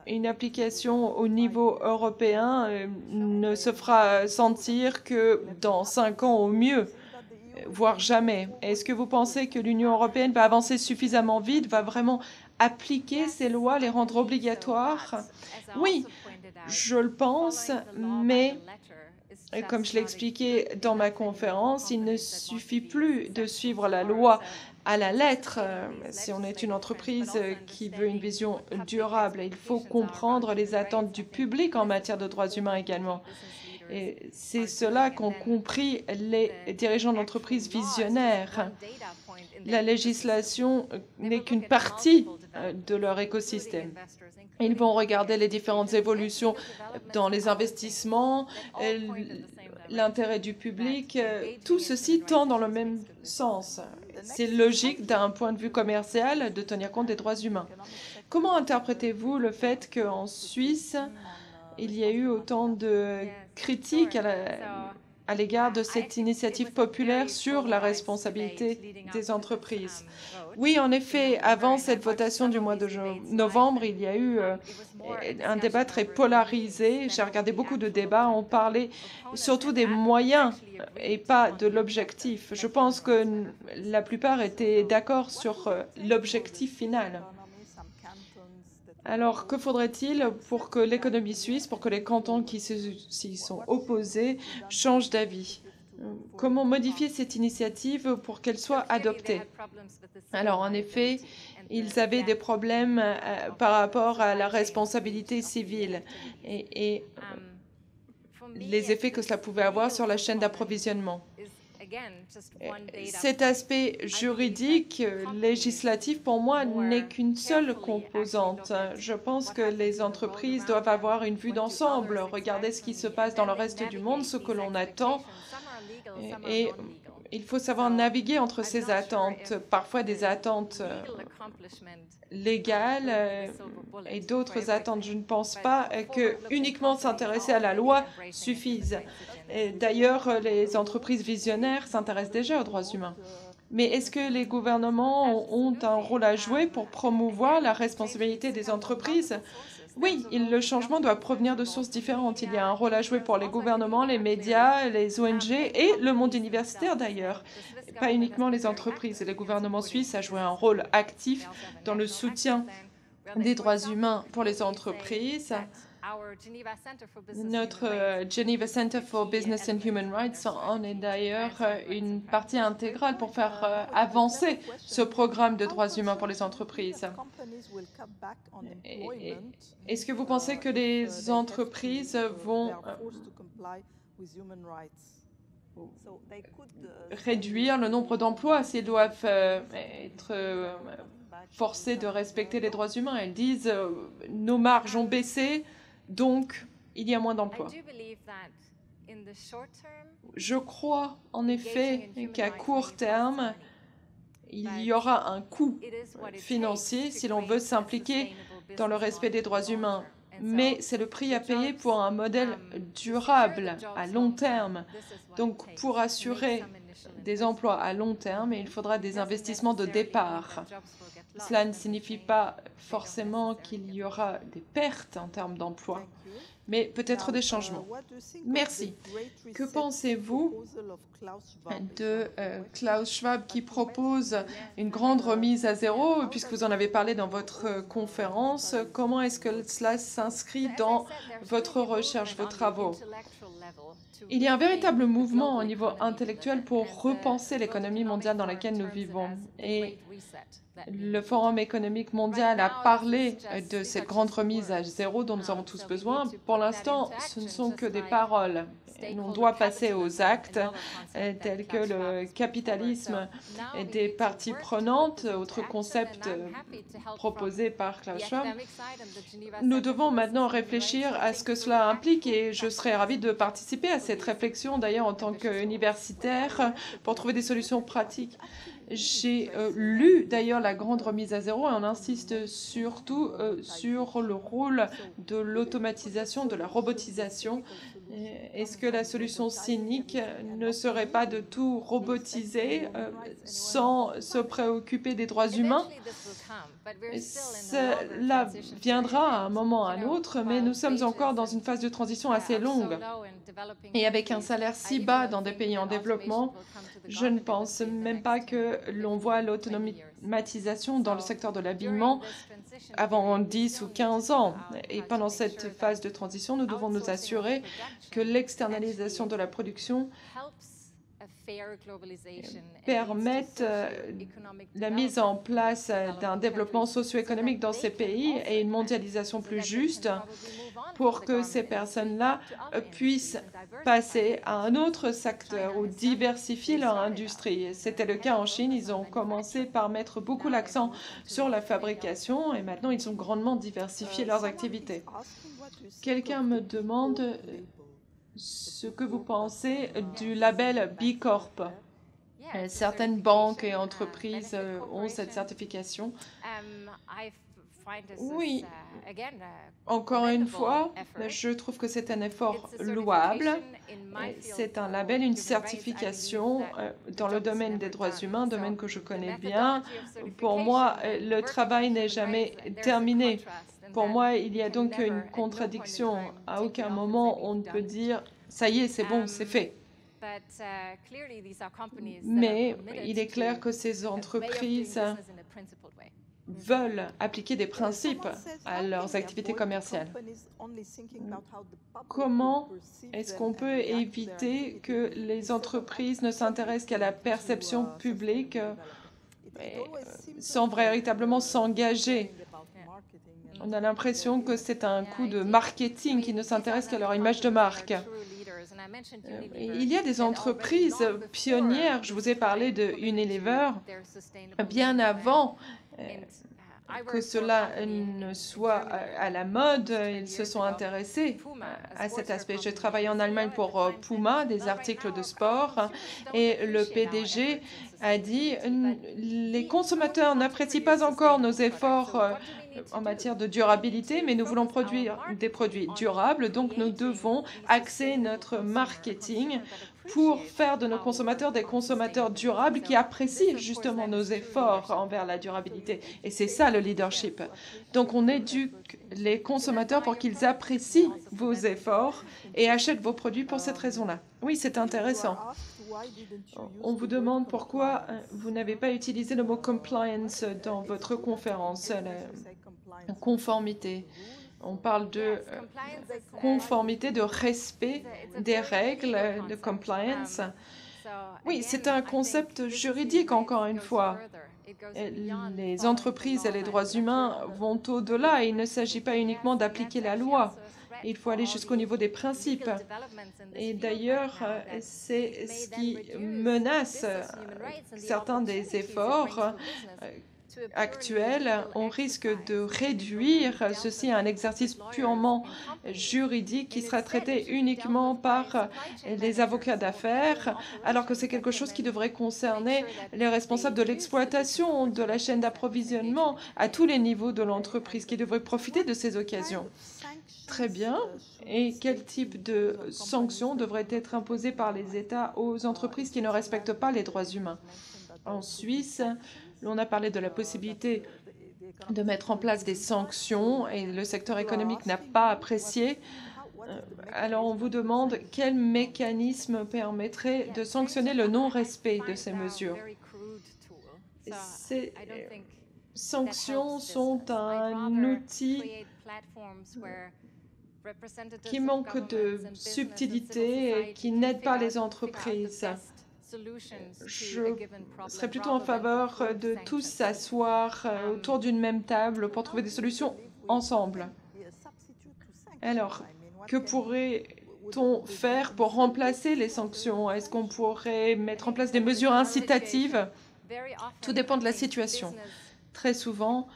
une application au niveau européen euh, ne se fera sentir que dans cinq ans au mieux, voire jamais. Est-ce que vous pensez que l'Union européenne va avancer suffisamment vite, va vraiment appliquer ces lois, les rendre obligatoires? Oui, je le pense, mais comme je l'ai expliqué dans ma conférence, il ne suffit plus de suivre la loi à la lettre. Si on est une entreprise qui veut une vision durable, il faut comprendre les attentes du public en matière de droits humains également. Et c'est cela qu'ont compris les dirigeants d'entreprises visionnaires. La législation n'est qu'une partie de leur écosystème. Ils vont regarder les différentes évolutions dans les investissements, l'intérêt du public. Tout ceci tend dans le même sens. C'est logique d'un point de vue commercial de tenir compte des droits humains. Comment interprétez-vous le fait qu'en Suisse, il y a eu autant de critiques à l'égard de cette initiative populaire sur la responsabilité des entreprises? Oui, en effet, avant cette votation du mois de novembre, il y a eu euh, un débat très polarisé. J'ai regardé beaucoup de débats. On parlait surtout des moyens et pas de l'objectif. Je pense que la plupart étaient d'accord sur euh, l'objectif final. Alors, que faudrait-il pour que l'économie suisse, pour que les cantons qui s'y sont opposés changent d'avis? Comment modifier cette initiative pour qu'elle soit adoptée? Alors, en effet, ils avaient des problèmes euh, par rapport à la responsabilité civile et, et euh, les effets que cela pouvait avoir sur la chaîne d'approvisionnement. Cet aspect juridique, législatif, pour moi, n'est qu'une seule composante. Je pense que les entreprises doivent avoir une vue d'ensemble, regarder ce qui se passe dans le reste du monde, ce que l'on attend. Et, et il faut savoir naviguer entre ces attentes, parfois des attentes légales et d'autres attentes. Je ne pense pas que uniquement s'intéresser à la loi suffise. D'ailleurs, les entreprises visionnaires s'intéressent déjà aux droits humains. Mais est-ce que les gouvernements ont un rôle à jouer pour promouvoir la responsabilité des entreprises? Oui, le changement doit provenir de sources différentes. Il y a un rôle à jouer pour les gouvernements, les médias, les O N G et le monde universitaire d'ailleurs. Pas uniquement les entreprises. Les gouvernements suisses ont joué un rôle actif dans le soutien des droits humains pour les entreprises. Notre Geneva Center for Business and Human Rights en est d'ailleurs une partie intégrale pour faire avancer ce programme de droits humains pour les entreprises. Est-ce que vous pensez que les entreprises vont réduire le nombre d'emplois s'ils doivent être forcés de respecter les droits humains? Elles disent « nos marges ont baissé ». Donc, il y a moins d'emplois. Je crois en effet qu'à court terme, il y aura un coût financier si l'on veut s'impliquer dans le respect des droits humains. Mais c'est le prix à payer pour un modèle durable à long terme. Donc, pour assurer des emplois à long terme, il faudra des investissements de départ. Cela ne signifie pas forcément qu'il y aura des pertes en termes d'emplois, mais peut-être des changements. Merci. Que pensez-vous de euh, Klaus Schwab qui propose une grande remise à zéro, puisque vous en avez parlé dans votre conférence? Comment est-ce que cela s'inscrit dans votre recherche, vos travaux? Il y a un véritable mouvement au niveau intellectuel pour repenser l'économie mondiale dans laquelle nous vivons. Et le Forum économique mondial a parlé de cette grande remise à zéro dont nous avons tous besoin. Pour l'instant, ce ne sont que des paroles. On doit passer aux actes, tels que le capitalisme des parties prenantes, autre concept proposé par Klaus Schwab. Nous devons maintenant réfléchir à ce que cela implique et je serais ravie de participer à cette réflexion, d'ailleurs en tant qu'universitaire, pour trouver des solutions pratiques. J'ai euh, lu d'ailleurs la grande remise à zéro et on insiste surtout euh, sur le rôle de l'automatisation, de la robotisation. Est-ce que la solution cynique ne serait pas de tout robotiser euh, sans se préoccuper des droits humains? Cela viendra à un moment ou à un autre, mais nous sommes encore dans une phase de transition assez longue. Et avec un salaire si bas dans des pays en développement, je ne pense même pas que l'on voit l'automatisation dans le secteur de l'habillement avant dix ou quinze ans. Et pendant cette phase de transition, nous devons nous assurer que l'externalisation de la production permettent la mise en place d'un développement socio-économique dans ces pays et une mondialisation plus juste pour que ces personnes-là puissent passer à un autre secteur ou diversifier leur industrie. C'était le cas en Chine. Ils ont commencé par mettre beaucoup l'accent sur la fabrication et maintenant ils ont grandement diversifié leurs activités. Quelqu'un me demande ce que vous pensez du label B Corp. Certaines banques et entreprises ont cette certification. Oui, encore une fois, je trouve que c'est un effort louable. C'est un label, une certification dans le domaine des droits humains, domaine que je connais bien. Pour moi, le travail n'est jamais terminé. Pour moi, il y a donc une contradiction. À aucun moment, on ne peut dire « ça y est, c'est bon, c'est fait ». Mais il est clair que ces entreprises veulent appliquer des principes à leurs activités commerciales. Comment est-ce qu'on peut éviter que les entreprises ne s'intéressent qu'à la perception publique sans véritablement s'engager? On a l'impression que c'est un coup de marketing qui ne s'intéresse qu'à leur image de marque. Il y a des entreprises pionnières, je vous ai parlé de Unilever, bien avant que cela ne soit à la mode, ils se sont intéressés à cet aspect. Je travaille en Allemagne pour Puma, des articles de sport, et le P D G a dit « les consommateurs n'apprécient pas encore nos efforts en matière de durabilité, mais nous voulons produire des produits durables, donc nous devons axer notre marketing pour faire de nos consommateurs des consommateurs durables qui apprécient justement nos efforts envers la durabilité. » Et c'est ça le leadership. Donc on éduque les consommateurs pour qu'ils apprécient vos efforts et achètent vos produits pour cette raison-là. Oui, c'est intéressant. On vous demande pourquoi vous n'avez pas utilisé le mot « compliance » dans votre conférence, la conformité. On parle de euh, conformité, de respect des règles, de compliance. Oui, c'est un concept juridique, encore une fois. Les entreprises et les droits humains vont au-delà. Il ne s'agit pas uniquement d'appliquer la loi. Il faut aller jusqu'au niveau des principes. Et d'ailleurs, c'est ce qui menace certains des efforts actuels. On risque de réduire ceci à un exercice purement juridique qui sera traité uniquement par les avocats d'affaires, alors que c'est quelque chose qui devrait concerner les responsables de l'exploitation, de la chaîne d'approvisionnement, à tous les niveaux de l'entreprise, qui devraient profiter de ces occasions. Très bien. Et quel type de sanctions devraient être imposées par les États aux entreprises qui ne respectent pas les droits humains? En Suisse, on a parlé de la possibilité de mettre en place des sanctions et le secteur économique n'a pas apprécié. Alors on vous demande quel mécanisme permettrait de sanctionner le non-respect de ces mesures. Ces sanctions sont un outil qui manque de subtilité et qui n'aide pas les entreprises. Je serais plutôt en faveur de tous s'asseoir autour d'une même table pour trouver des solutions ensemble. Alors, que pourrait-on faire pour remplacer les sanctions? Est-ce qu'on pourrait mettre en place des mesures incitatives? Tout dépend de la situation. Très souvent,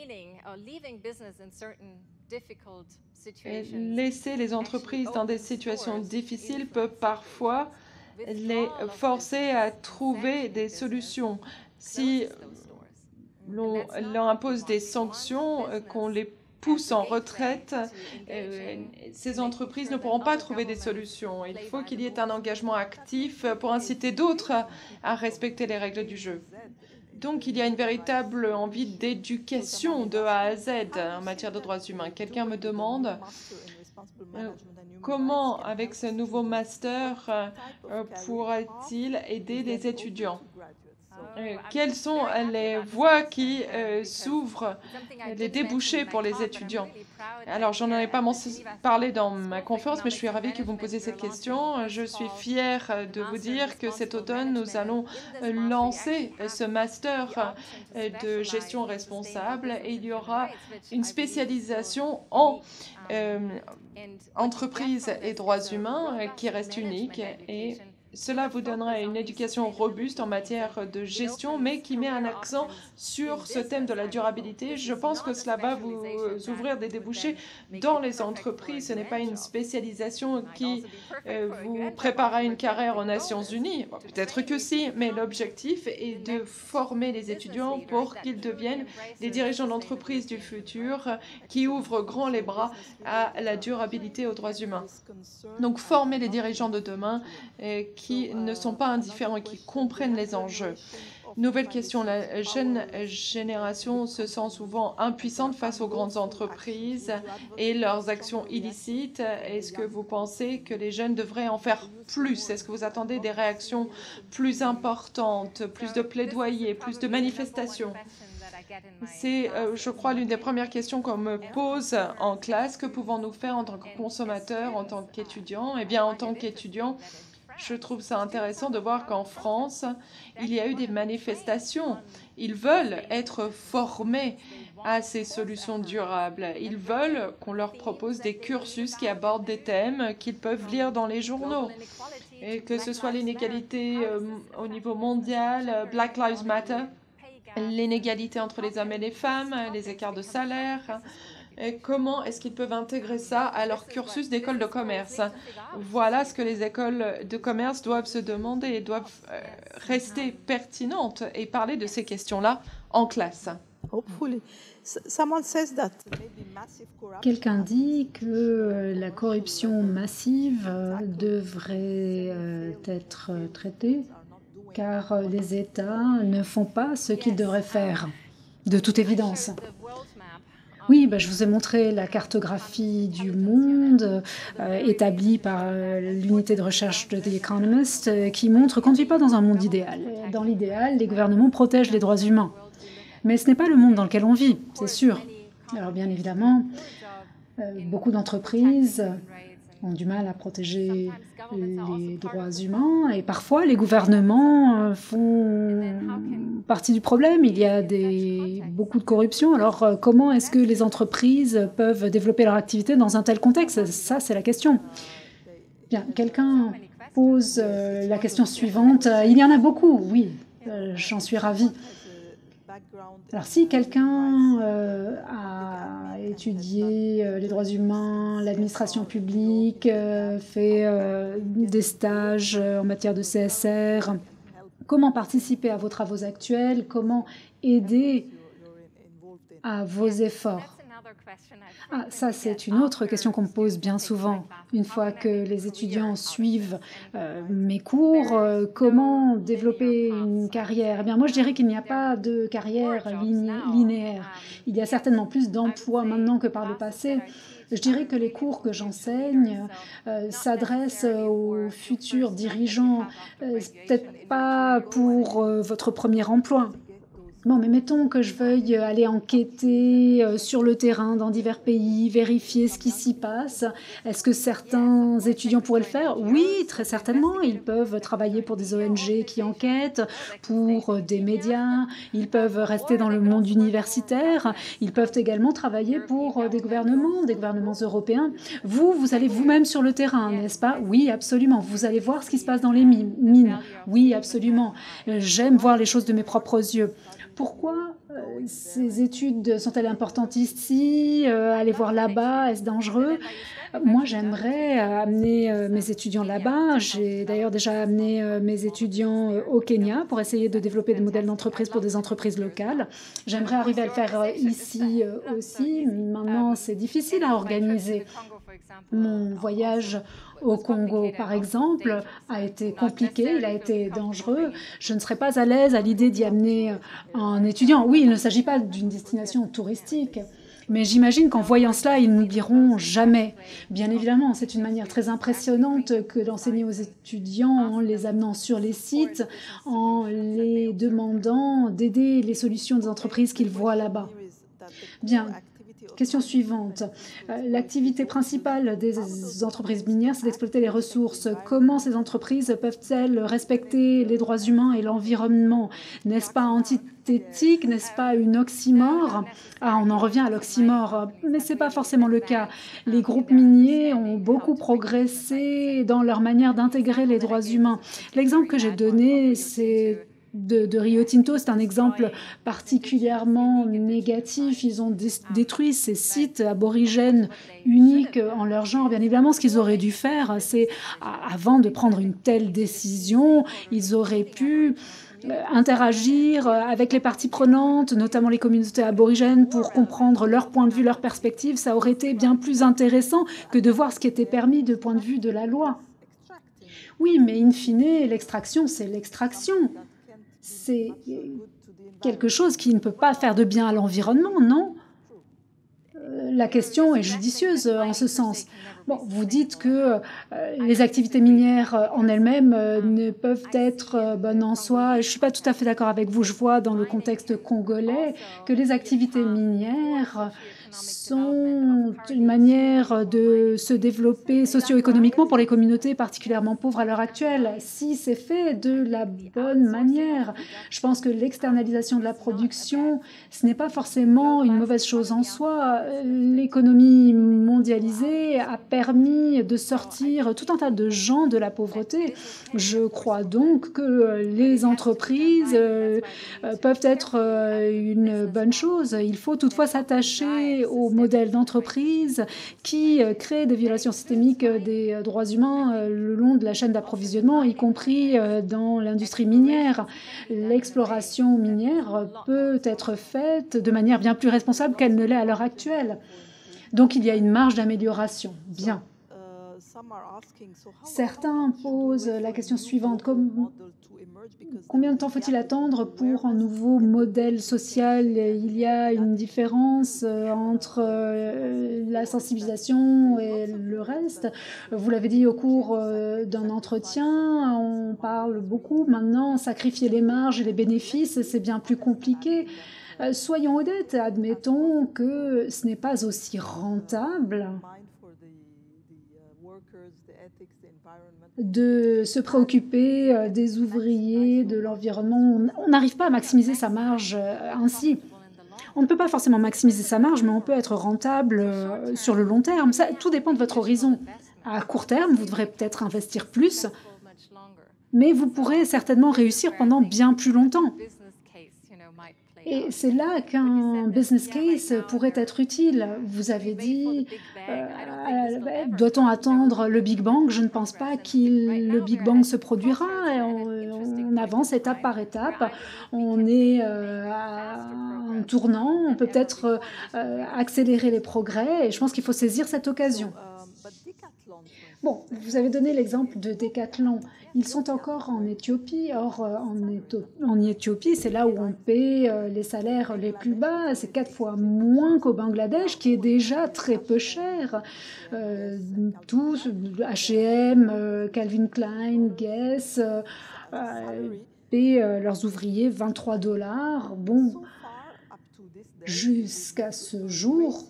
laisser les entreprises dans des situations difficiles peut parfois les forcer à trouver des solutions. Si l'on leur impose des sanctions, qu'on les pousse en retraite, ces entreprises ne pourront pas trouver des solutions. Il faut qu'il y ait un engagement actif pour inciter d'autres à respecter les règles du jeu. Donc il y a une véritable envie d'éducation de A à Z en matière de droits humains. Quelqu'un me demande euh, comment, avec ce nouveau master, euh, pourra-t-il aider les étudiants? Euh, quelles sont les voies qui euh, s'ouvrent, les débouchés pour les étudiants? Alors, j'en ai pas parlé dans ma conférence, mais je suis ravie que vous me posiez cette question. Je suis fière de vous dire que cet automne, nous allons lancer ce master de gestion responsable et il y aura une spécialisation en euh, entreprise et droits humains qui reste unique et cela vous donnera une éducation robuste en matière de gestion, mais qui met un accent sur ce thème de la durabilité. Je pense que cela va vous ouvrir des débouchés dans les entreprises. Ce n'est pas une spécialisation qui euh, vous prépare à une carrière aux Nations Unies. Bon, peut-être que si, mais l'objectif est de former les étudiants pour qu'ils deviennent des dirigeants d'entreprise du futur qui ouvrent grand les bras à la durabilité et aux droits humains. Donc, former les dirigeants de demain euh, qui ne sont pas indifférents et qui comprennent les enjeux. Nouvelle question, la jeune génération se sent souvent impuissante face aux grandes entreprises et leurs actions illicites. Est-ce que vous pensez que les jeunes devraient en faire plus? Est-ce que vous attendez des réactions plus importantes, plus de plaidoyer, plus de manifestations? C'est, euh, je crois, l'une des premières questions qu'on me pose en classe. Que pouvons-nous faire en tant que consommateurs, en tant qu'étudiants? Eh bien, en tant qu'étudiants, je trouve ça intéressant de voir qu'en France, il y a eu des manifestations. Ils veulent être formés à ces solutions durables. Ils veulent qu'on leur propose des cursus qui abordent des thèmes qu'ils peuvent lire dans les journaux. Et que ce soit l'inégalité euh, au niveau mondial, Black Lives Matter, l'inégalité entre les hommes et les femmes, les écarts de salaire. Et comment est-ce qu'ils peuvent intégrer ça à leur cursus d'école de commerce? Voilà ce que les écoles de commerce doivent se demander et doivent euh, rester pertinentes et parler de ces questions-là en classe. Quelqu'un dit que la corruption massive devrait être traitée car les États ne font pas ce qu'ils devraient faire, de toute évidence. Oui, bah, je vous ai montré la cartographie du monde euh, établie par euh, l'unité de recherche de The Economist euh, qui montre qu'on ne vit pas dans un monde idéal. Dans l'idéal, les gouvernements protègent les droits humains. Mais ce n'est pas le monde dans lequel on vit, c'est sûr. Alors bien évidemment, euh, beaucoup d'entreprises ont du mal à protéger les droits humains et parfois les gouvernements font partie du problème. Il y a des, beaucoup de corruption. Alors comment est-ce que les entreprises peuvent développer leur activité dans un tel contexte? Ça, c'est la question. Bien, quelqu'un pose la question suivante. Il y en a beaucoup, oui, j'en suis ravie. Alors si quelqu'un euh, a étudié euh, les droits humains, l'administration publique, euh, fait euh, des stages en matière de C S R, comment participer à vos travaux actuels, comment aider à vos efforts? Ah, ça, c'est une autre question qu'on me pose bien souvent. Une fois que les étudiants suivent euh, mes cours, euh, comment développer une carrière? Eh bien, moi, je dirais qu'il n'y a pas de carrière liné linéaire. Il y a certainement plus d'emplois maintenant que par le passé. Je dirais que les cours que j'enseigne euh, s'adressent aux futurs dirigeants, euh, peut-être pas pour euh, votre premier emploi. Bon, mais mettons que je veuille aller enquêter sur le terrain dans divers pays, vérifier ce qui s'y passe. Est-ce que certains étudiants pourraient le faire? Oui, très certainement. Ils peuvent travailler pour des O N G qui enquêtent, pour des médias. Ils peuvent rester dans le monde universitaire. Ils peuvent également travailler pour des gouvernements, des gouvernements européens. Vous, vous allez vous-même sur le terrain, n'est-ce pas? Oui, absolument. Vous allez voir ce qui se passe dans les mines. Oui, absolument. J'aime voir les choses de mes propres yeux. Pourquoi euh, ces études sont-elles importantes ici? euh, Aller voir là-bas, est-ce dangereux? Moi, j'aimerais amener euh, mes étudiants là-bas. J'ai d'ailleurs déjà amené euh, mes étudiants euh, au Kenya pour essayer de développer des modèles d'entreprise pour des entreprises locales. J'aimerais arriver à le faire euh, ici euh, aussi. Maintenant, c'est difficile à organiser. Mon voyage au Congo, par exemple, a été compliqué, il a été dangereux. Je ne serais pas à l'aise à l'idée d'y amener un étudiant. Oui, il ne s'agit pas d'une destination touristique, mais j'imagine qu'en voyant cela, ils n'oublieront jamais. Bien évidemment, c'est une manière très impressionnante que d'enseigner aux étudiants en les amenant sur les sites, en les demandant d'aider les solutions des entreprises qu'ils voient là-bas. Bien. Question suivante. L'activité principale des entreprises minières, c'est d'exploiter les ressources. Comment ces entreprises peuvent-elles respecter les droits humains et l'environnement? N'est-ce pas antithétique? N'est-ce pas une oxymore? Ah, on en revient à l'oxymore, mais ce n'est pas forcément le cas. Les groupes miniers ont beaucoup progressé dans leur manière d'intégrer les droits humains. L'exemple que j'ai donné, c'est De, de Rio Tinto, c'est un exemple particulièrement négatif. Ils ont détruit ces sites aborigènes uniques en leur genre. Bien évidemment, ce qu'ils auraient dû faire, c'est, avant de prendre une telle décision, ils auraient pu interagir avec les parties prenantes, notamment les communautés aborigènes, pour comprendre leur point de vue, leur perspective. Ça aurait été bien plus intéressant que de voir ce qui était permis du point de vue de la loi. Oui, mais in fine, l'extraction, c'est l'extraction. C'est quelque chose qui ne peut pas faire de bien à l'environnement, non? La question est judicieuse en ce sens. Bon, vous dites que euh, les activités minières en elles-mêmes euh, ne peuvent être euh, bonnes en soi. Je ne suis pas tout à fait d'accord avec vous. Je vois dans le contexte congolais que les activités minières sont une manière de se développer socio-économiquement pour les communautés particulièrement pauvres à l'heure actuelle, si c'est fait de la bonne manière. Je pense que l'externalisation de la production, ce n'est pas forcément une mauvaise chose en soi. L'économie mondialisée a permis de sortir tout un tas de gens de la pauvreté. Je crois donc que les entreprises euh, peuvent être euh, une bonne chose. Il faut toutefois s'attacher au modèle d'entreprise qui crée des violations systémiques des droits humains le long de la chaîne d'approvisionnement, y compris dans l'industrie minière. L'exploration minière peut être faite de manière bien plus responsable qu'elle ne l'est à l'heure actuelle. Donc il y a une marge d'amélioration. Bien. Certains posent la question suivante. Comme, combien de temps faut-il attendre pour un nouveau modèle social? Il y a une différence entre la sensibilisation et le reste. Vous l'avez dit au cours d'un entretien, on parle beaucoup maintenant, sacrifier les marges et les bénéfices, c'est bien plus compliqué. Soyons honnêtes, admettons que ce n'est pas aussi rentable de se préoccuper des ouvriers, de l'environnement. On n'arrive pas à maximiser sa marge ainsi. On ne peut pas forcément maximiser sa marge, mais on peut être rentable sur le long terme. Ça, tout dépend de votre horizon. À court terme, vous devrez peut-être investir plus, mais vous pourrez certainement réussir pendant bien plus longtemps. Et c'est là qu'un business case pourrait être utile. Vous avez dit, euh, doit-on attendre le Big Bang? Je ne pense pas que le Big Bang se produira. On, on avance étape par étape. On est euh, à un tournant. On peut peut-être euh, accélérer les progrès. Et je pense qu'il faut saisir cette occasion. Bon, vous avez donné l'exemple de Decathlon. Ils sont encore en Éthiopie. Or, en, en Éthiopie, c'est là où on paie les salaires les plus bas. C'est quatre fois moins qu'au Bangladesh, qui est déjà très peu cher. Euh, tous, H et M, euh, Calvin Klein, Guess, euh, euh, paient euh, leurs ouvriers vingt-trois dollars. Bon, jusqu'à ce jour,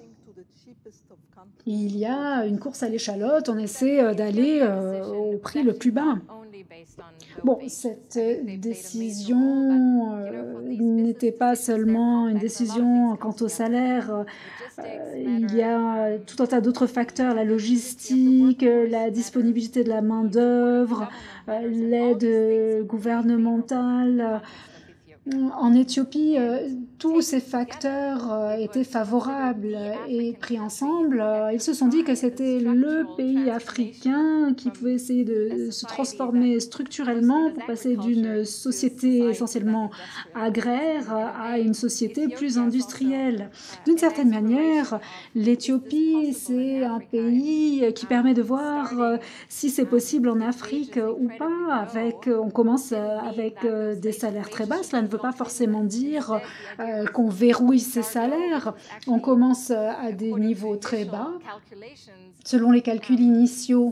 il y a une course à l'échalote, on essaie d'aller euh, au prix le plus bas. Bon, cette décision euh, n'était pas seulement une décision quant au salaire. Euh, il y a tout un tas d'autres facteurs, la logistique, la disponibilité de la main-d'œuvre, euh, l'aide gouvernementale. En Éthiopie, euh, tous ces facteurs euh, étaient favorables et pris ensemble. Euh, ils se sont dit que c'était le pays africain qui pouvait essayer de se transformer structurellement pour passer d'une société essentiellement agraire à une société plus industrielle. D'une certaine manière, l'Éthiopie, c'est un pays qui permet de voir euh, si c'est possible en Afrique ou pas. Avec, on commence avec euh, des salaires très bas. Cela ne veut pas forcément dire euh, qu'on verrouille ces salaires. On commence à des niveaux très bas. Selon les calculs initiaux,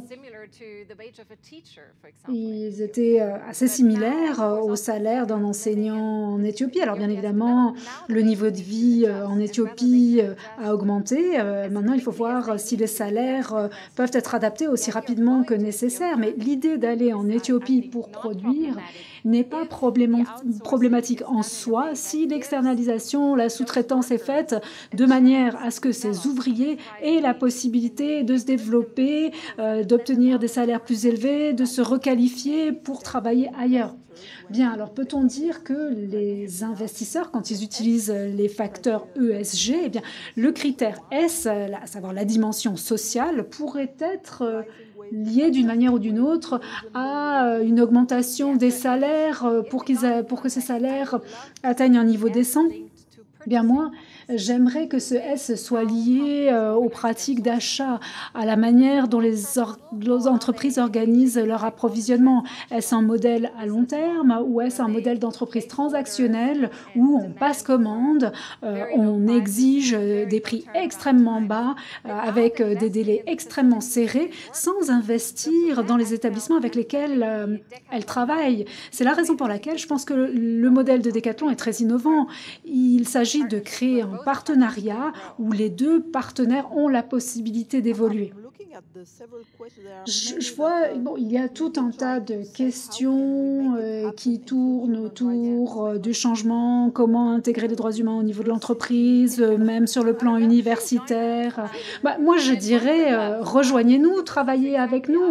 ils étaient assez similaires au salaire d'un enseignant en Éthiopie. Alors bien évidemment, le niveau de vie en Éthiopie a augmenté. Maintenant, il faut voir si les salaires peuvent être adaptés aussi rapidement que nécessaire. Mais l'idée d'aller en Éthiopie pour produire n'est pas problématique en soi si l'externalisation, la sous-traitance est faite de manière à ce que ces ouvriers aient la possibilité de se développer, euh, d'obtenir des salaires plus élevés, de se requalifier pour travailler ailleurs. Bien, alors peut-on dire que les investisseurs, quand ils utilisent les facteurs E S G, eh bien, le critère S, à savoir la dimension sociale, pourrait être lié d'une manière ou d'une autre à une augmentation des salaires pour, qu'ils a, pour que ces salaires atteignent un niveau décent? Bien moi, j'aimerais que ce S soit lié euh, aux pratiques d'achat, à la manière dont les, or les entreprises organisent leur approvisionnement. Est-ce un modèle à long terme ou est-ce un modèle d'entreprise transactionnelle où on passe commande, euh, on exige des prix extrêmement bas, euh, avec des délais extrêmement serrés, sans investir dans les établissements avec lesquels euh, elles travaillent? C'est la raison pour laquelle je pense que le modèle de Decathlon est très innovant. Il s'agit de créer un partenariat où les deux partenaires ont la possibilité d'évoluer. Je, je vois, bon, il y a tout un tas de questions euh, qui tournent autour euh, du changement, comment intégrer les droits humains au niveau de l'entreprise, euh, même sur le plan universitaire. Bah, moi, je dirais, euh, rejoignez-nous, travaillez avec nous.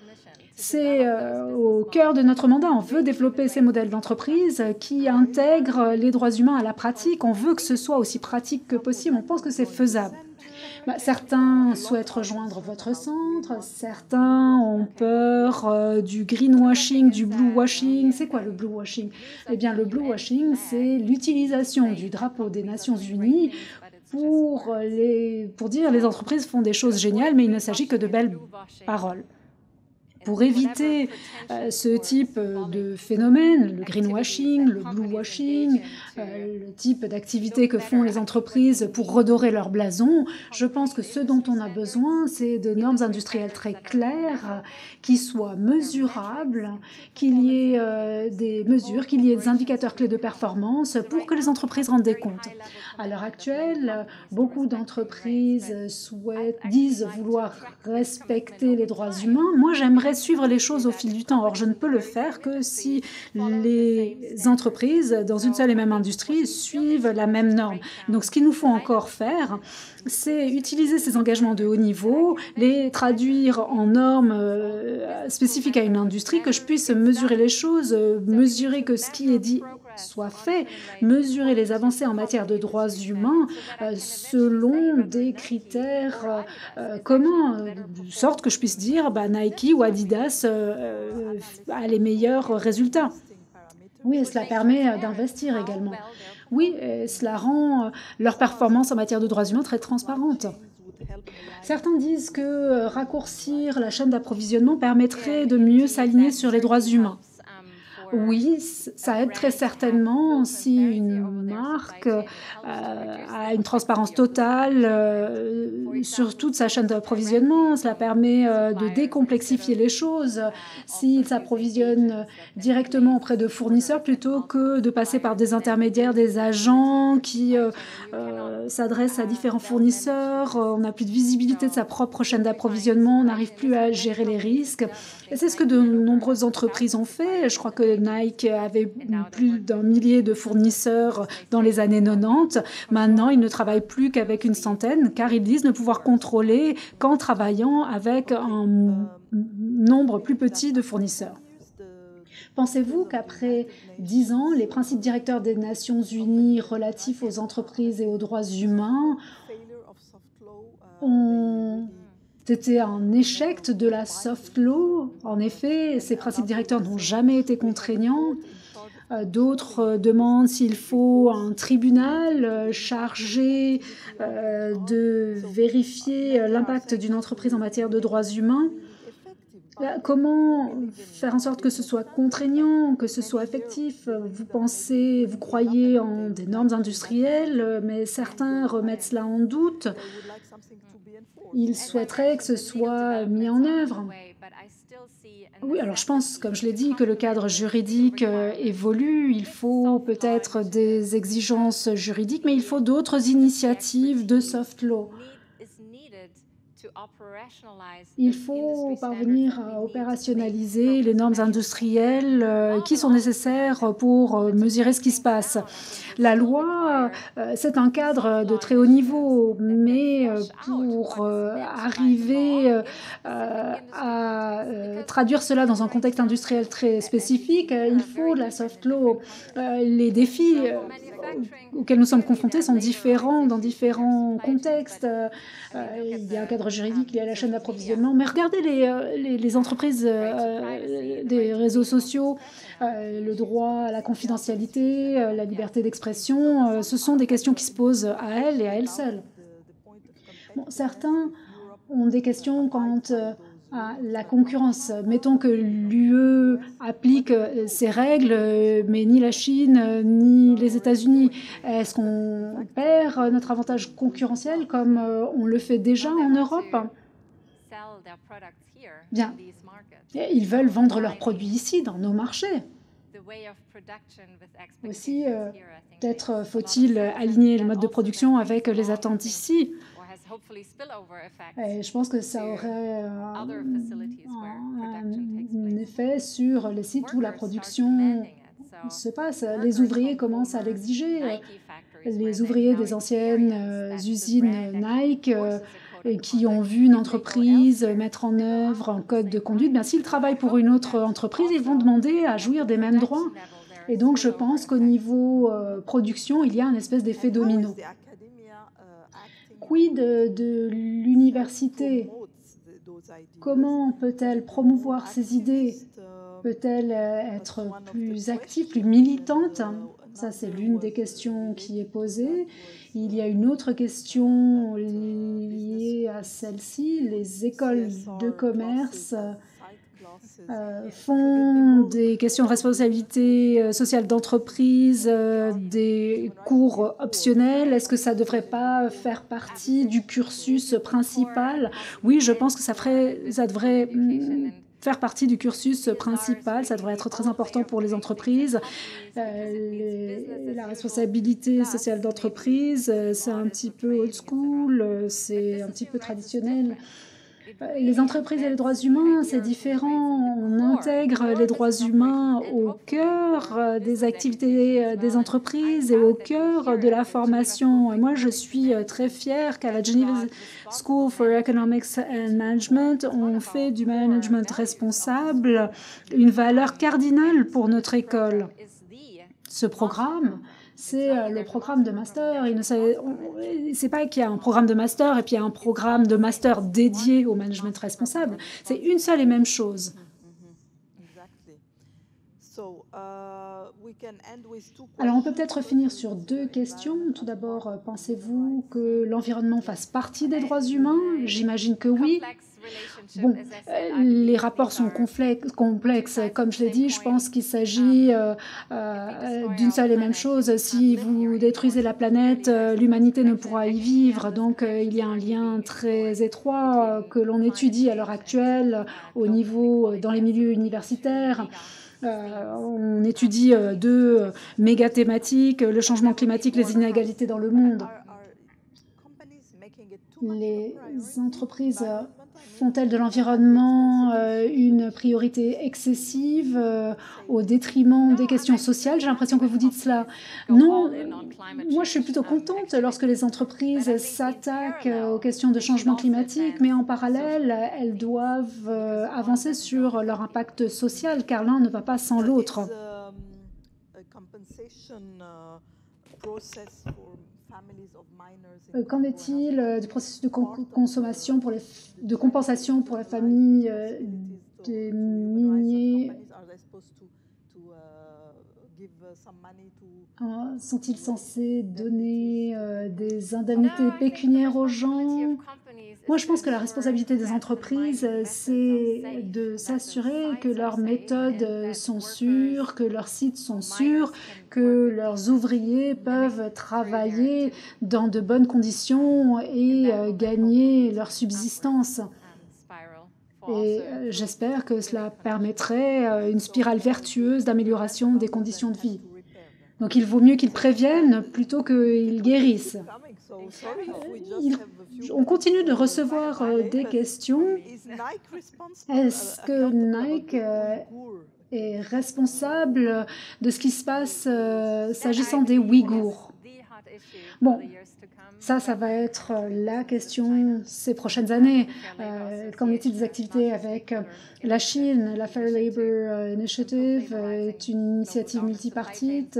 C'est euh, au cœur de notre mandat. On veut développer ces modèles d'entreprise qui intègrent les droits humains à la pratique. On veut que ce soit aussi pratique que possible. On pense que c'est faisable. Bah, certains souhaitent rejoindre votre centre, certains ont peur euh, du greenwashing, du bluewashing. C'est quoi le bluewashing? Eh bien, le bluewashing, c'est l'utilisation du drapeau des Nations Unies pour, les, pour dire les entreprises font des choses géniales, mais il ne s'agit que de belles paroles. Pour éviter euh, ce type de phénomène, le greenwashing, le bluewashing, euh, le type d'activité que font les entreprises pour redorer leur blason, je pense que ce dont on a besoin, c'est de normes industrielles très claires, qui soient mesurables, qu'il y ait euh, des mesures, qu'il y ait des indicateurs clés de performance pour que les entreprises rendent des comptes. À l'heure actuelle, beaucoup d'entreprises souhaitent, disent vouloir respecter les droits humains. Moi, j'aimerais suivre les choses au fil du temps. Or, je ne peux le faire que si les entreprises, dans une seule et même industrie, suivent la même norme. Donc, ce qu'il nous faut encore faire, c'est utiliser ces engagements de haut niveau, les traduire en normes euh, spécifiques à une industrie, que je puisse mesurer les choses, euh, mesurer que ce qui est dit soit fait, mesurer les avancées en matière de droits humains euh, selon des critères euh, communs, de sorte que je puisse dire bah, Nike ou Adidas euh, a les meilleurs résultats. Oui, et cela permet d'investir également. Oui, et cela rend leur performance en matière de droits humains très transparente. Certains disent que raccourcir la chaîne d'approvisionnement permettrait de mieux s'aligner sur les droits humains. Oui, ça aide très certainement si une marque euh, a une transparence totale euh, sur toute sa chaîne d'approvisionnement. Cela permet euh, de décomplexifier les choses s'il s'approvisionne directement auprès de fournisseurs plutôt que de passer par des intermédiaires, des agents qui euh, euh, s'adressent à différents fournisseurs. On n'a plus de visibilité de sa propre chaîne d'approvisionnement, on n'arrive plus à gérer les risques. Et c'est ce que de nombreuses entreprises ont fait. Je crois que Nike avait plus d'un millier de fournisseurs dans les années quatre-vingt-dix. Maintenant, ils ne travaillent plus qu'avec une centaine, car ils disent ne pouvoir contrôler qu'en travaillant avec un nombre plus petit de fournisseurs. Pensez-vous qu'après dix ans, les principes directeurs des Nations Unies relatifs aux entreprises et aux droits humains ont été un échec de la soft law? En effet, ces principes directeurs n'ont jamais été contraignants. D'autres demandent s'il faut un tribunal chargé de vérifier l'impact d'une entreprise en matière de droits humains. Comment faire en sorte que ce soit contraignant, que ce soit effectif? Vous pensez, vous croyez en des normes industrielles, mais certains remettent cela en doute. Ils souhaiteraient que ce soit mis en œuvre. Oui, alors je pense, comme je l'ai dit, que le cadre juridique évolue. Il faut peut-être des exigences juridiques, mais il faut d'autres initiatives de soft law. Il faut parvenir à opérationnaliser les normes industrielles qui sont nécessaires pour mesurer ce qui se passe. La loi, c'est un cadre de très haut niveau, mais pour arriver à traduire cela dans un contexte industriel très spécifique, il faut de la soft law. Les défis auxquels nous sommes confrontés sont différents dans différents contextes. Il y a un cadre juridique, il y a la chaîne d'approvisionnement, mais regardez les, les, les entreprises euh, des réseaux sociaux, euh, le droit à la confidentialité, euh, la liberté d'expression, euh, ce sont des questions qui se posent à elles et à elles seules. Bon, certains ont des questions quant euh, à la concurrence. Mettons que l'U E applique ses règles, mais ni la Chine ni les États-Unis. Est-ce qu'on perd notre avantage concurrentiel comme on le fait déjà en Europe? Bien. Ils veulent vendre leurs produits ici, dans nos marchés. Aussi, euh, peut-être faut-il aligner le mode de production avec les attentes ici. Et je pense que ça aurait un, un effet sur les sites où la production se passe. Les ouvriers commencent à l'exiger. Les ouvriers des anciennes usines Nike qui ont vu une entreprise mettre en œuvre un code de conduite, bien s'ils travaillent pour une autre entreprise, ils vont demander à jouir des mêmes droits. Et donc je pense qu'au niveau euh, production, il y a un espèce d'effet domino. Quid de, de l'université? Comment peut-elle promouvoir ses idées? Peut-elle être plus active, plus militante? Ça, c'est l'une des questions qui est posée. Il y a une autre question liée à celle-ci. Les écoles de commerce euh, font des questions de responsabilité sociale d'entreprise, euh, des cours optionnels. Est-ce que ça ne devrait pas faire partie du cursus principal? Oui, je pense que ça, ferait, ça devrait mm, faire partie du cursus principal. Ça devrait être très important pour les entreprises. Euh, les, la responsabilité sociale d'entreprise, c'est un petit peu old school, c'est un petit peu traditionnel. Les entreprises et les droits humains, c'est différent. On intègre les droits humains au cœur des activités des entreprises et au cœur de la formation. Et moi, je suis très fière qu'à la Geneva School for Economics and Management, on fait du management responsable une valeur cardinale pour notre école. Ce programme, c'est le programme de master. Il ne c'est pas qu'il y a un programme de master et puis il y a un programme de master dédié au management responsable. C'est une seule et même chose. Alors, on peut peut-être finir sur deux questions. Tout d'abord, pensez-vous que l'environnement fasse partie des droits humains? J'imagine que oui. Bon, les rapports sont complexes. Comme je l'ai dit, je pense qu'il s'agit euh, euh, d'une seule et même chose. Si vous détruisez la planète, l'humanité ne pourra y vivre. Donc, euh, il y a un lien très étroit euh, que l'on étudie à l'heure actuelle au niveau, dans les milieux universitaires. Euh, on étudie euh, deux euh, méga thématiques, le changement climatique, les inégalités dans le monde. Les entreprises Font-elles de l'environnement euh, une priorité excessive euh, au détriment des questions sociales? J'ai l'impression que vous dites cela. Non, moi je suis plutôt contente lorsque les entreprises s'attaquent aux questions de changement climatique, mais en parallèle, elles doivent euh, avancer sur leur impact social, car l'un ne va pas sans l'autre. Euh, Qu'en est-il euh, du processus de con consommation pour les de compensation pour les familles euh, des miniers? Euh, Sont-ils censés donner euh, des indemnités pécuniaires aux gens? Moi, je pense que la responsabilité des entreprises, euh, c'est de s'assurer que leurs méthodes euh, sont sûres, que leurs sites sont sûrs, que leurs ouvriers peuvent travailler dans de bonnes conditions et euh, gagner leur subsistance. Et euh, j'espère que cela permettrait euh, une spirale vertueuse d'amélioration des conditions de vie. Donc il vaut mieux qu'ils préviennent plutôt qu'ils guérissent. Il, on continue de recevoir euh, des questions. Est-ce que Nike euh, est responsable de ce qui se passe euh, s'agissant des Ouïghours? Bon, ça, ça va être la question ces prochaines années. Euh, qu'en est-il des activités avec la Chine? La Fair Labor Initiative est une initiative multipartite.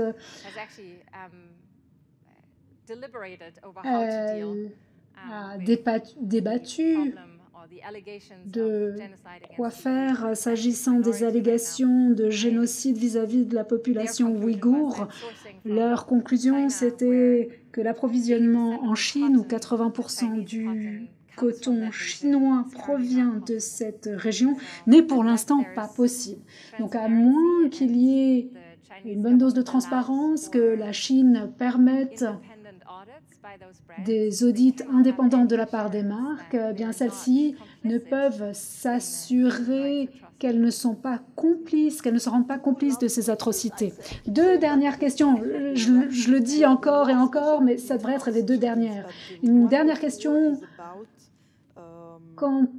Elle a débattu de quoi faire s'agissant des allégations de génocide vis-à-vis de la population ouïghour. Leur conclusion, c'était que l'approvisionnement en Chine, où quatre-vingts pour cent du coton chinois provient de cette région, n'est pour l'instant pas possible. Donc à moins qu'il y ait une bonne dose de transparence, que la Chine permette des audits indépendants de la part des marques, eh bien celles-ci ne peuvent s'assurer qu'elles ne sont pas complices, qu'elles ne se rendent pas complices de ces atrocités. Deux dernières questions, je, je le dis encore et encore, mais ça devrait être les deux dernières. Une dernière question, quant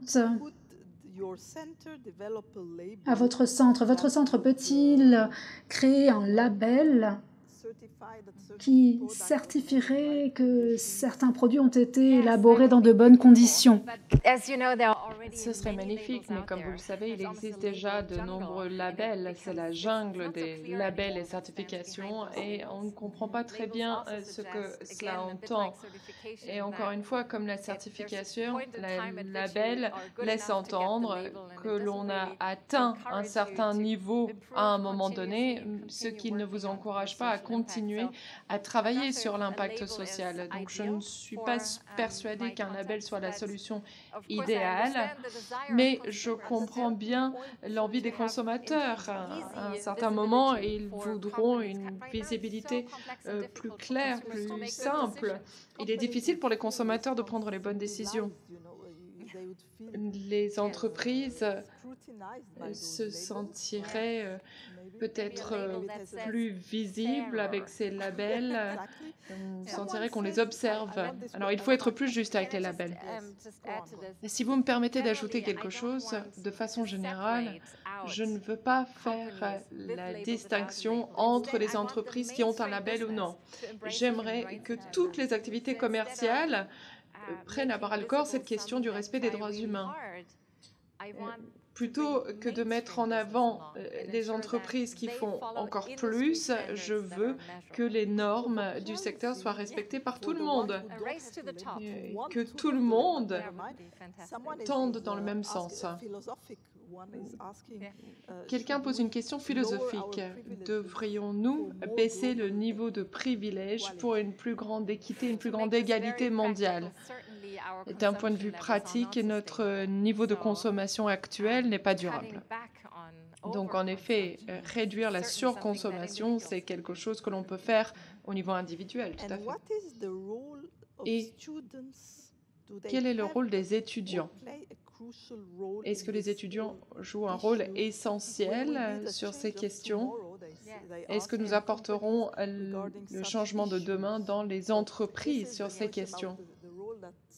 à votre centre, votre centre peut-il créer un label qui certifierait que certains produits ont été élaborés dans de bonnes conditions? Ce serait magnifique, mais comme vous le savez, il existe déjà de nombreux labels. C'est la jungle des labels et certifications et on ne comprend pas très bien ce que cela entend. Et encore une fois, comme la certification, le label laisse entendre que l'on a atteint un certain niveau à un moment donné, ce qui ne vous encourage pas à continuer à travailler sur l'impact social. Donc je ne suis pas persuadée qu'un label soit la solution idéale, mais je comprends bien l'envie des consommateurs. À un certain moment, ils voudront une visibilité euh, plus claire, plus simple. Il est difficile pour les consommateurs de prendre les bonnes décisions. Les entreprises se sentiraient peut-être plus visibles avec ces labels, on sentirait qu'on les observe. Alors il faut être plus juste avec les labels. Et si vous me permettez d'ajouter quelque chose, de façon générale, je ne veux pas faire la distinction entre les entreprises qui ont un label ou non. J'aimerais que toutes les activités commerciales prennent à bras-le-corps cette question du respect des droits humains. Plutôt que de mettre en avant les entreprises qui font encore plus, je veux que les normes du secteur soient respectées par tout le monde, que tout le monde tende dans le même sens. Quelqu'un pose une question philosophique. Devrions-nous baisser le niveau de privilège pour une plus grande équité, une plus grande égalité mondiale? D'un point de vue pratique, notre niveau de consommation actuel n'est pas durable. Donc en effet, réduire la surconsommation, c'est quelque chose que l'on peut faire au niveau individuel, tout à fait. Et quel est le rôle des étudiants? Est-ce que les étudiants jouent un rôle essentiel sur ces questions? Est-ce que nous apporterons le changement de demain dans les entreprises sur ces questions?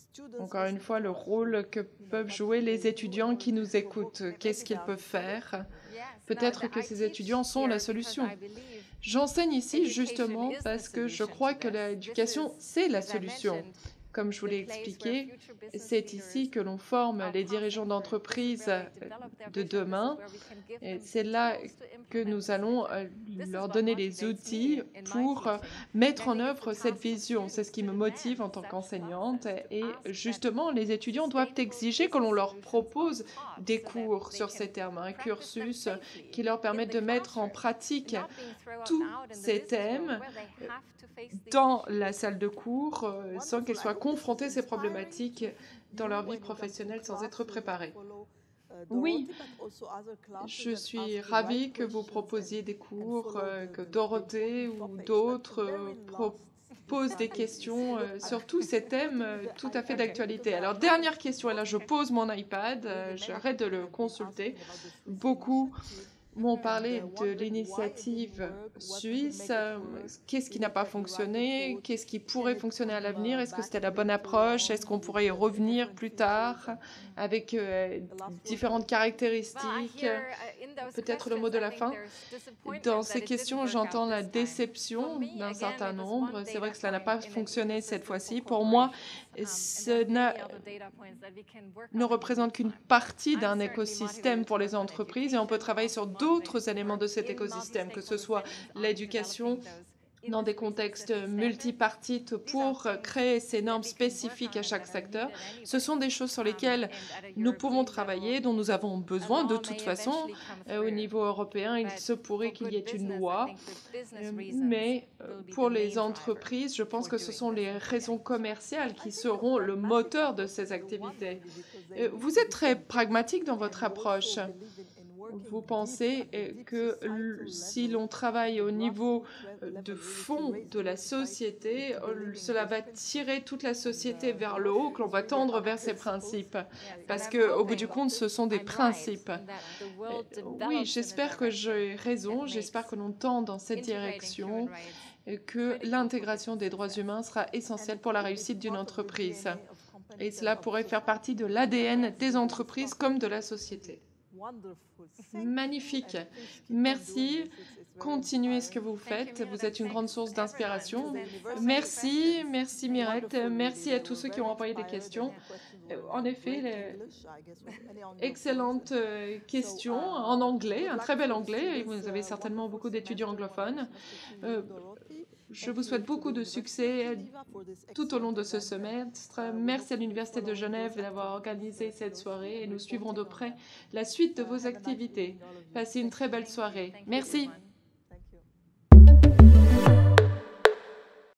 Encore une fois, le rôle que peuvent jouer les étudiants qui nous écoutent. Qu'est-ce qu'ils peuvent faire? Peut-être que ces étudiants sont la solution. J'enseigne ici justement parce que je crois que l'éducation, c'est la solution. Comme je vous l'ai expliqué, c'est ici que l'on forme les dirigeants d'entreprise de demain. Et c'est là que nous allons leur donner les outils pour mettre en œuvre cette vision. C'est ce qui me motive en tant qu'enseignante. Et justement, les étudiants doivent exiger que l'on leur propose des cours sur ces termes, un cursus qui leur permette de mettre en pratique tous ces thèmes dans la salle de cours sans qu'ils soient confrontés à ces problématiques dans leur vie professionnelle sans être préparés. Oui, je suis ravie que vous proposiez des cours, euh, que Dorothée ou d'autres euh, proposent des questions euh, sur tous ces thèmes euh, tout à fait d'actualité. Alors, dernière question, et là je pose mon iPad, euh, j'arrête de le consulter. Beaucoup m'ont parlé de l'initiative suisse. Qu'est-ce qui n'a pas fonctionné? Qu'est-ce qui pourrait fonctionner à l'avenir? Est-ce que c'était la bonne approche? Est-ce qu'on pourrait y revenir plus tard avec euh, différentes caractéristiques? Peut-être le mot de la fin. Dans ces questions, j'entends la déception d'un certain nombre. C'est vrai que cela n'a pas fonctionné cette fois-ci. Pour moi, ce ne représente qu'une partie d'un écosystème pour les entreprises et on peut travailler sur d'autres éléments de cet écosystème, que ce soit l'éducation dans des contextes multipartites pour créer ces normes spécifiques à chaque secteur. Ce sont des choses sur lesquelles nous pouvons travailler, dont nous avons besoin de toute façon. Euh, au niveau européen, il se pourrait qu'il y ait une loi, euh, mais pour les entreprises, je pense que ce sont les raisons commerciales qui seront le moteur de ces activités. Euh, vous êtes très pragmatique dans votre approche. Vous pensez que si l'on travaille au niveau de fond de la société, cela va tirer toute la société vers le haut, que l'on va tendre vers ces principes. Parce qu'au bout du compte, ce sont des principes. Oui, j'espère que j'ai raison, j'espère que l'on tend dans cette direction, que l'intégration des droits humains sera essentielle pour la réussite d'une entreprise. Et cela pourrait faire partie de l'A D N des entreprises comme de la société. Magnifique. Merci. Continuez ce que vous faites. Vous êtes une grande source d'inspiration. Merci. Merci Mirette. Merci à tous ceux qui ont envoyé des questions. En effet, les... excellente question en anglais, un très bel anglais. Vous avez certainement beaucoup d'étudiants anglophones. Euh, Je vous souhaite beaucoup de succès tout au long de ce semestre. Merci à l'Université de Genève d'avoir organisé cette soirée et nous suivrons de près la suite de vos activités. Passez une très belle soirée. Merci.